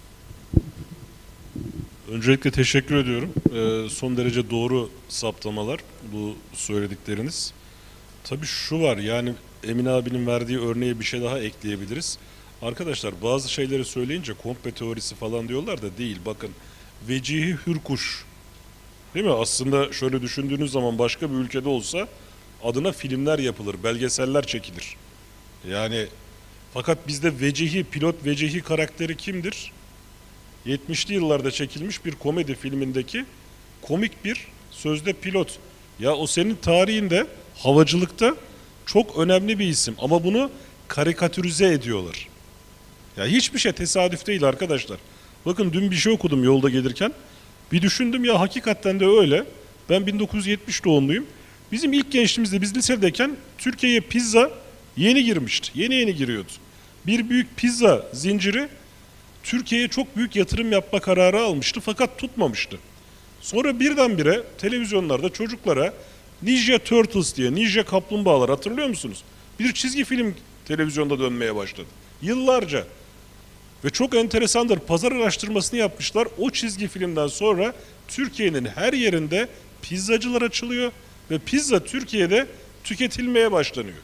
F: Öncelikle teşekkür ediyorum. Ee, son derece doğru saptamalar bu söyledikleriniz. Tabii şu var, yani Emin abinin verdiği örneğe bir şey daha ekleyebiliriz. Arkadaşlar bazı şeyleri söyleyince komple teorisi falan diyorlar da değil. Bakın Vecihi Hürkuş, değil mi? Aslında şöyle düşündüğünüz zaman başka bir ülkede olsa adına filmler yapılır, belgeseller çekilir. Yani fakat bizde Vecihi, pilot Vecihi karakteri kimdir? yetmişli yıllarda çekilmiş bir komedi filmindeki komik bir sözde pilot. Ya o senin tarihinde havacılıkta çok önemli bir isim ama bunu karikatürize ediyorlar. Ya hiçbir şey tesadüf değil arkadaşlar. Bakın dün bir şey okudum yolda gelirken. Bir düşündüm ya, hakikaten de öyle. Ben bin dokuz yüz yetmiş doğumluyum. Bizim ilk gençliğimizde biz lisedeyken Türkiye'ye pizza yeni girmişti. Yeni yeni giriyordu. Bir büyük pizza zinciri Türkiye'ye çok büyük yatırım yapma kararı almıştı fakat tutmamıştı. Sonra birdenbire televizyonlarda çocuklara Ninja Turtles diye, Ninja Kaplumbağalar, hatırlıyor musunuz? Bir çizgi film televizyonda dönmeye başladı. Yıllarca. Ve çok enteresandır, pazar araştırmasını yapmışlar. O çizgi filmden sonra Türkiye'nin her yerinde
G: pizzacılar açılıyor ve pizza Türkiye'de tüketilmeye başlanıyor.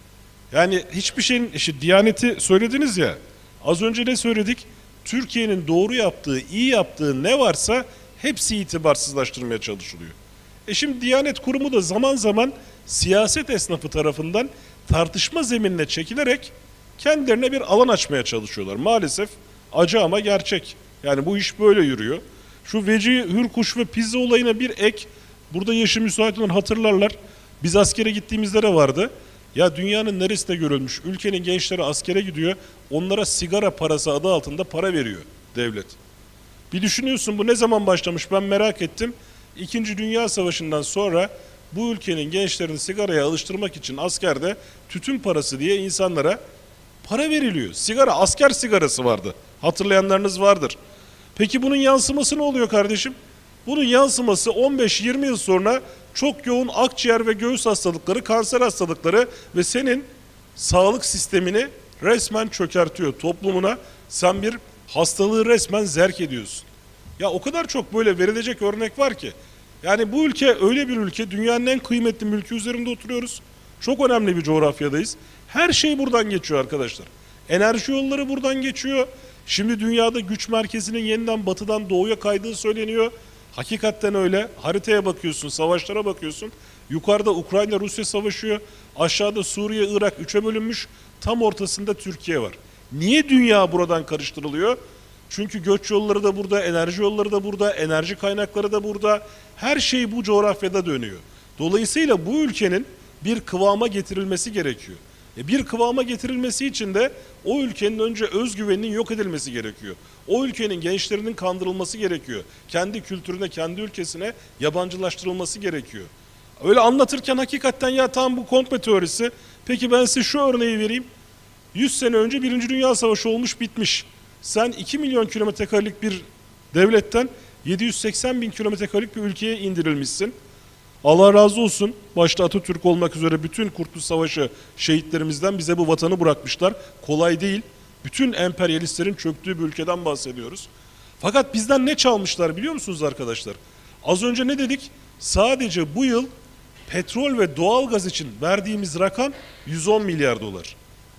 G: Yani hiçbir şeyin, işte Diyaneti söylediniz ya, az önce ne söyledik? Türkiye'nin doğru yaptığı, iyi yaptığı ne varsa hepsi itibarsızlaştırmaya çalışılıyor. E şimdi Diyanet Kurumu da zaman zaman siyaset esnafı tarafından tartışma zeminine çekilerek kendilerine bir alan açmaya çalışıyorlar. Maalesef acı ama gerçek. Yani bu iş böyle yürüyor. Şu Veci, Hürkuş ve pizza olayına bir ek, burada yaşı müsait olan hatırlarlar. Biz askere gittiğimizde de vardı. Ya dünyanın neresinde görülmüş? Ülkenin gençleri askere gidiyor. Onlara sigara parası adı altında para veriyor devlet. Bir düşünüyorsun bu ne zaman başlamış, ben merak ettim. İkinci Dünya Savaşı'ndan sonra bu ülkenin gençlerini sigaraya alıştırmak için askerde tütün parası diye insanlara para veriliyor. Sigara, asker sigarası vardı. Hatırlayanlarınız vardır. Peki bunun yansıması ne oluyor kardeşim? Bunun yansıması on beş yirmi yıl sonra çok yoğun akciğer ve göğüs hastalıkları, kanser hastalıkları ve senin sağlık sistemini resmen çökertiyor. Toplumuna sen bir hastalığı resmen zerk ediyorsun. Ya o kadar çok böyle verilecek örnek var ki. Yani bu ülke öyle bir ülke, dünyanın en kıymetli mülkü üzerinde oturuyoruz. Çok önemli bir coğrafyadayız. Her şey buradan geçiyor arkadaşlar. Enerji yolları buradan geçiyor. Şimdi dünyada güç merkezinin yeniden batıdan doğuya kaydığı söyleniyor. Hakikaten öyle. Haritaya bakıyorsun, savaşlara bakıyorsun. Yukarıda Ukrayna, Rusya savaşıyor. Aşağıda Suriye, Irak üçe bölünmüş. Tam ortasında Türkiye var. Niye dünya buradan karıştırılıyor? Çünkü göç yolları da burada, enerji yolları da burada, enerji kaynakları da burada. Her şey bu coğrafyada dönüyor. Dolayısıyla bu ülkenin bir kıvama getirilmesi gerekiyor. E bir kıvama getirilmesi için de o ülkenin önce özgüveninin yok edilmesi gerekiyor. O ülkenin gençlerinin kandırılması gerekiyor. Kendi kültürüne, kendi ülkesine yabancılaştırılması gerekiyor. Öyle anlatırken hakikaten ya tam bu komplo teorisi. Peki ben size şu örneği vereyim. yüz sene önce Birinci Dünya Savaşı olmuş, bitmiş. Sen iki milyon kilometre karelik bir devletten yedi yüz seksen bin kilometre karelik bir ülkeye indirilmişsin. Allah razı olsun. Başta Atatürk olmak üzere bütün Kurtuluş Savaşı şehitlerimizden bize bu vatanı bırakmışlar. Kolay değil. Bütün emperyalistlerin çöktüğü bir ülkeden bahsediyoruz. Fakat bizden ne çalmışlar biliyor musunuz arkadaşlar? Az önce ne dedik? Sadece bu yıl petrol ve doğalgaz için verdiğimiz rakam yüz on milyar dolar.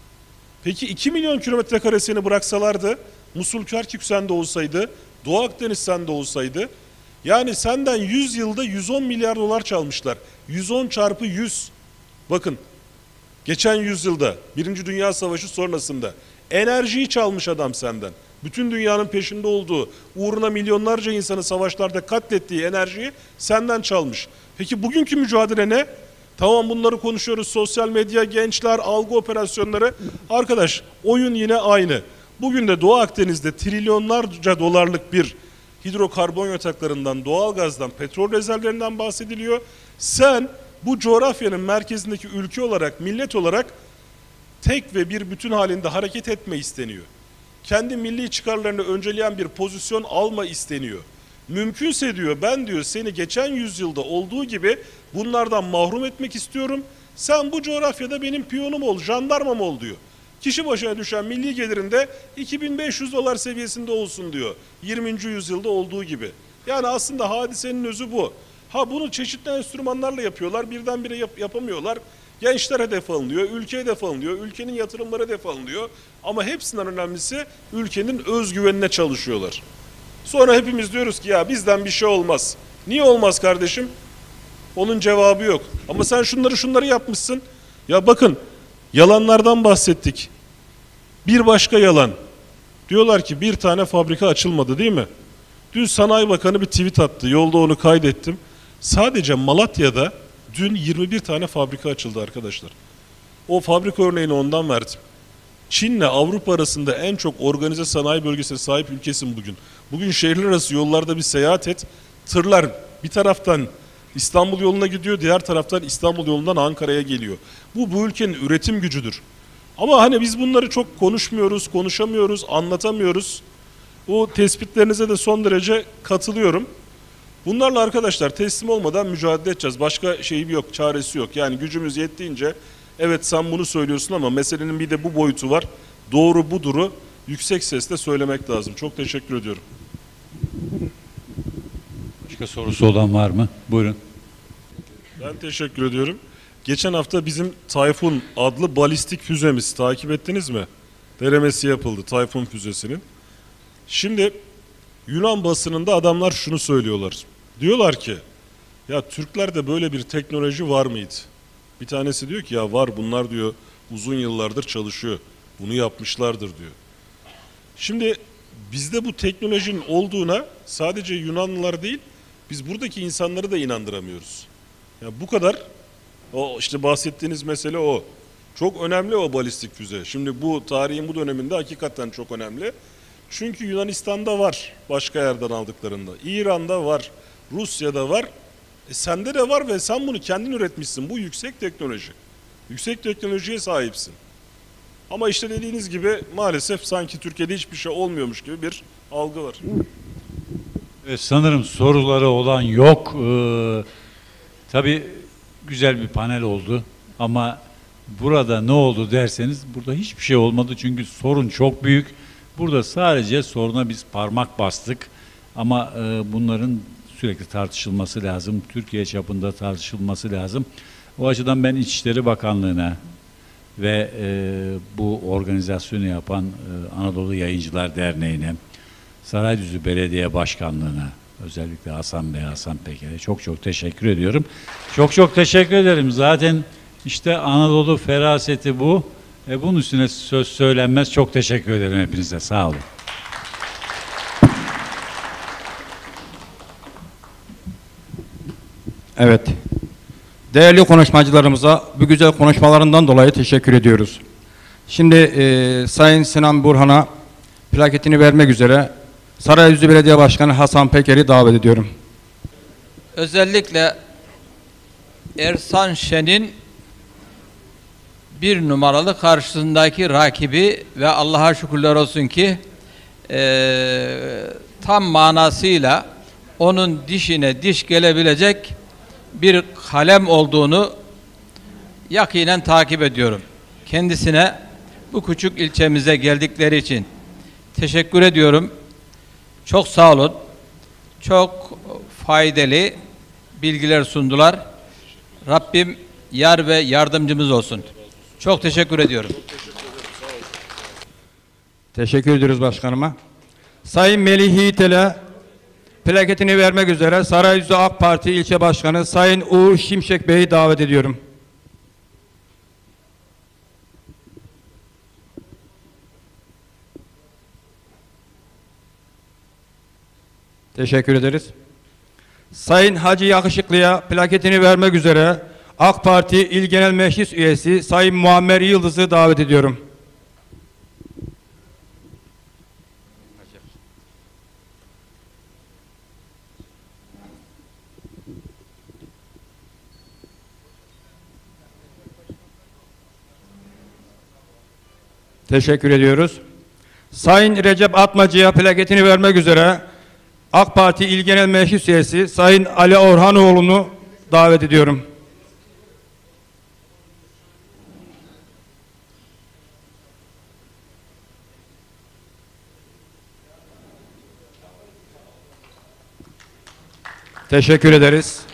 G: Peki iki milyon kilometre karesini bıraksalardı, Musul Kerkük sende olsaydı, Doğu Akdeniz sende olsaydı, yani senden yüz yılda yüz on milyar dolar çalmışlar. yüz on çarpı yüz. Bakın, geçen yüzyılda, Birinci Dünya Savaşı sonrasında enerjiyi çalmış adam senden. Bütün dünyanın peşinde olduğu, uğruna milyonlarca insanı savaşlarda katlettiği enerjiyi senden çalmış. Peki bugünkü mücadele ne? Tamam, bunları konuşuyoruz, sosyal medya, gençler, algı operasyonları. Arkadaş, oyun yine aynı. Bugün de Doğu Akdeniz'de trilyonlarca dolarlık bir hidrokarbon yataklarından, doğalgazdan, petrol rezervlerinden bahsediliyor. Sen bu coğrafyanın merkezindeki ülke olarak, millet olarak tek ve bir bütün halinde hareket etme isteniyor. Kendi milli çıkarlarını önceleyen bir pozisyon alma isteniyor. Mümkünse diyor, ben diyor seni geçen yüzyılda olduğu gibi bunlardan mahrum etmek istiyorum. Sen bu coğrafyada benim piyonum ol, jandarmam ol diyor. Kişi başına düşen milli gelirinde iki bin beş yüz dolar seviyesinde olsun diyor. yirminci yüzyılda olduğu gibi. Yani aslında hadisenin özü bu. Ha, bunu çeşitli enstrümanlarla yapıyorlar, birdenbire yap yapamıyorlar. Gençler hedef alınıyor, ülke hedef alınıyor, ülkenin yatırımları hedef alınıyor. Ama hepsinden önemlisi ülkenin özgüvenine çalışıyorlar. Sonra hepimiz diyoruz ki ya bizden bir şey olmaz. Niye olmaz kardeşim? Onun cevabı yok. Ama sen şunları şunları yapmışsın. Ya bakın, yalanlardan bahsettik. Bir başka yalan. Diyorlar ki bir tane fabrika açılmadı değil mi? Dün Sanayi Bakanı bir tweet attı. Yolda onu kaydettim. Sadece Malatya'da dün yirmi bir tane fabrika açıldı arkadaşlar. O fabrika örneğini ondan verdim. Çin'le Avrupa arasında en çok organize sanayi bölgesine sahip ülkesin bugün. Bugün şehirler arası yollarda bir seyahat et. Tırlar bir taraftan İstanbul yoluna gidiyor, diğer taraftan İstanbul yolundan Ankara'ya geliyor. Bu bu ülkenin üretim gücüdür. Ama hani biz bunları çok konuşmuyoruz, konuşamıyoruz, anlatamıyoruz. O tespitlerinize de son derece katılıyorum. Bunlarla arkadaşlar teslim olmadan mücadele edeceğiz. Başka şeyim yok, çaresi yok. Yani gücümüz yettiğince evet sen bunu söylüyorsun ama meselenin bir de bu boyutu var. Doğru buduru yüksek sesle söylemek lazım. Çok teşekkür ediyorum.
D: Başka sorusu olan var mı? Buyurun.
G: Ben teşekkür ediyorum. Geçen hafta bizim Tayfun adlı balistik füzemiz takip ettiniz mi? Denemesi yapıldı Tayfun füzesinin. Şimdi Yunan basınında adamlar şunu söylüyorlar. Diyorlar ki ya Türklerde böyle bir teknoloji var mıydı? Bir tanesi diyor ki ya var, bunlar diyor uzun yıllardır çalışıyor. Bunu yapmışlardır diyor. Şimdi bizde bu teknolojinin olduğuna sadece Yunanlılar değil, biz buradaki insanları da inandıramıyoruz. Ya bu kadar, o işte bahsettiğiniz mesele o. Çok önemli o balistik füze. Şimdi bu tarihin bu döneminde hakikaten çok önemli. Çünkü Yunanistan'da var başka yerden aldıklarında. İran'da var, Rusya'da var. E sende de var ve sen bunu kendin üretmişsin. Bu yüksek teknoloji. Yüksek teknolojiye sahipsin. Ama işte dediğiniz gibi maalesef sanki Türkiye'de hiçbir şey olmuyormuş gibi bir algı var.
D: Evet, sanırım soruları olan yok. Ee, tabii güzel bir panel oldu ama burada ne oldu derseniz burada hiçbir şey olmadı çünkü sorun çok büyük. Burada sadece soruna biz parmak bastık ama e, bunların sürekli tartışılması lazım. Türkiye çapında tartışılması lazım. O açıdan ben İçişleri Bakanlığı'na ve e, bu organizasyonu yapan e, Anadolu Yayıncılar Derneği'ne, Saraydüzü Belediye Başkanlığı'na, özellikle Hasan Bey, Hasan Peker'e çok çok teşekkür ediyorum. Çok çok teşekkür ederim. Zaten işte Anadolu feraseti bu. E bunun üstüne söz söylenmez. Çok teşekkür ederim hepinize. Sağ olun.
I: Evet. Değerli konuşmacılarımıza bu güzel konuşmalarından dolayı teşekkür ediyoruz. Şimdi e, Sayın Sinan Burhan'a plaketini vermek üzere Saraydüzü Belediye Başkanı Hasan Peker'i davet ediyorum.
J: Özellikle Ersan Şen'in bir numaralı karşısındaki rakibi ve Allah'a şükürler olsun ki e, tam manasıyla onun dişine diş gelebilecek bir kalem olduğunu yakinen takip ediyorum. Kendisine bu küçük ilçemize geldikleri için teşekkür ediyorum. Çok sağ olun. Çok faydalı bilgiler sundular. Rabbim yar ve yardımcımız olsun. Çok teşekkür ediyorum.
I: Teşekkür ediyoruz başkanıma. Sayın Melih Yiğitel'e plaketini vermek üzere Saraydüzü AK Parti İlçe Başkanı Sayın Uğur Şimşek Bey'i davet ediyorum. Teşekkür ederiz. Sayın Hacı Yakışıklı'ya plaketini vermek üzere AK Parti İl Genel Meclis Üyesi Sayın Muammer Yıldız'ı davet ediyorum. Teşekkür ediyoruz. Sayın Recep Atmacı'ya plaketini vermek üzere AK Parti İl Genel Meclis Üyesi Sayın Ali Orhanoğlu'nu davet ediyorum. Teşekkür ederiz.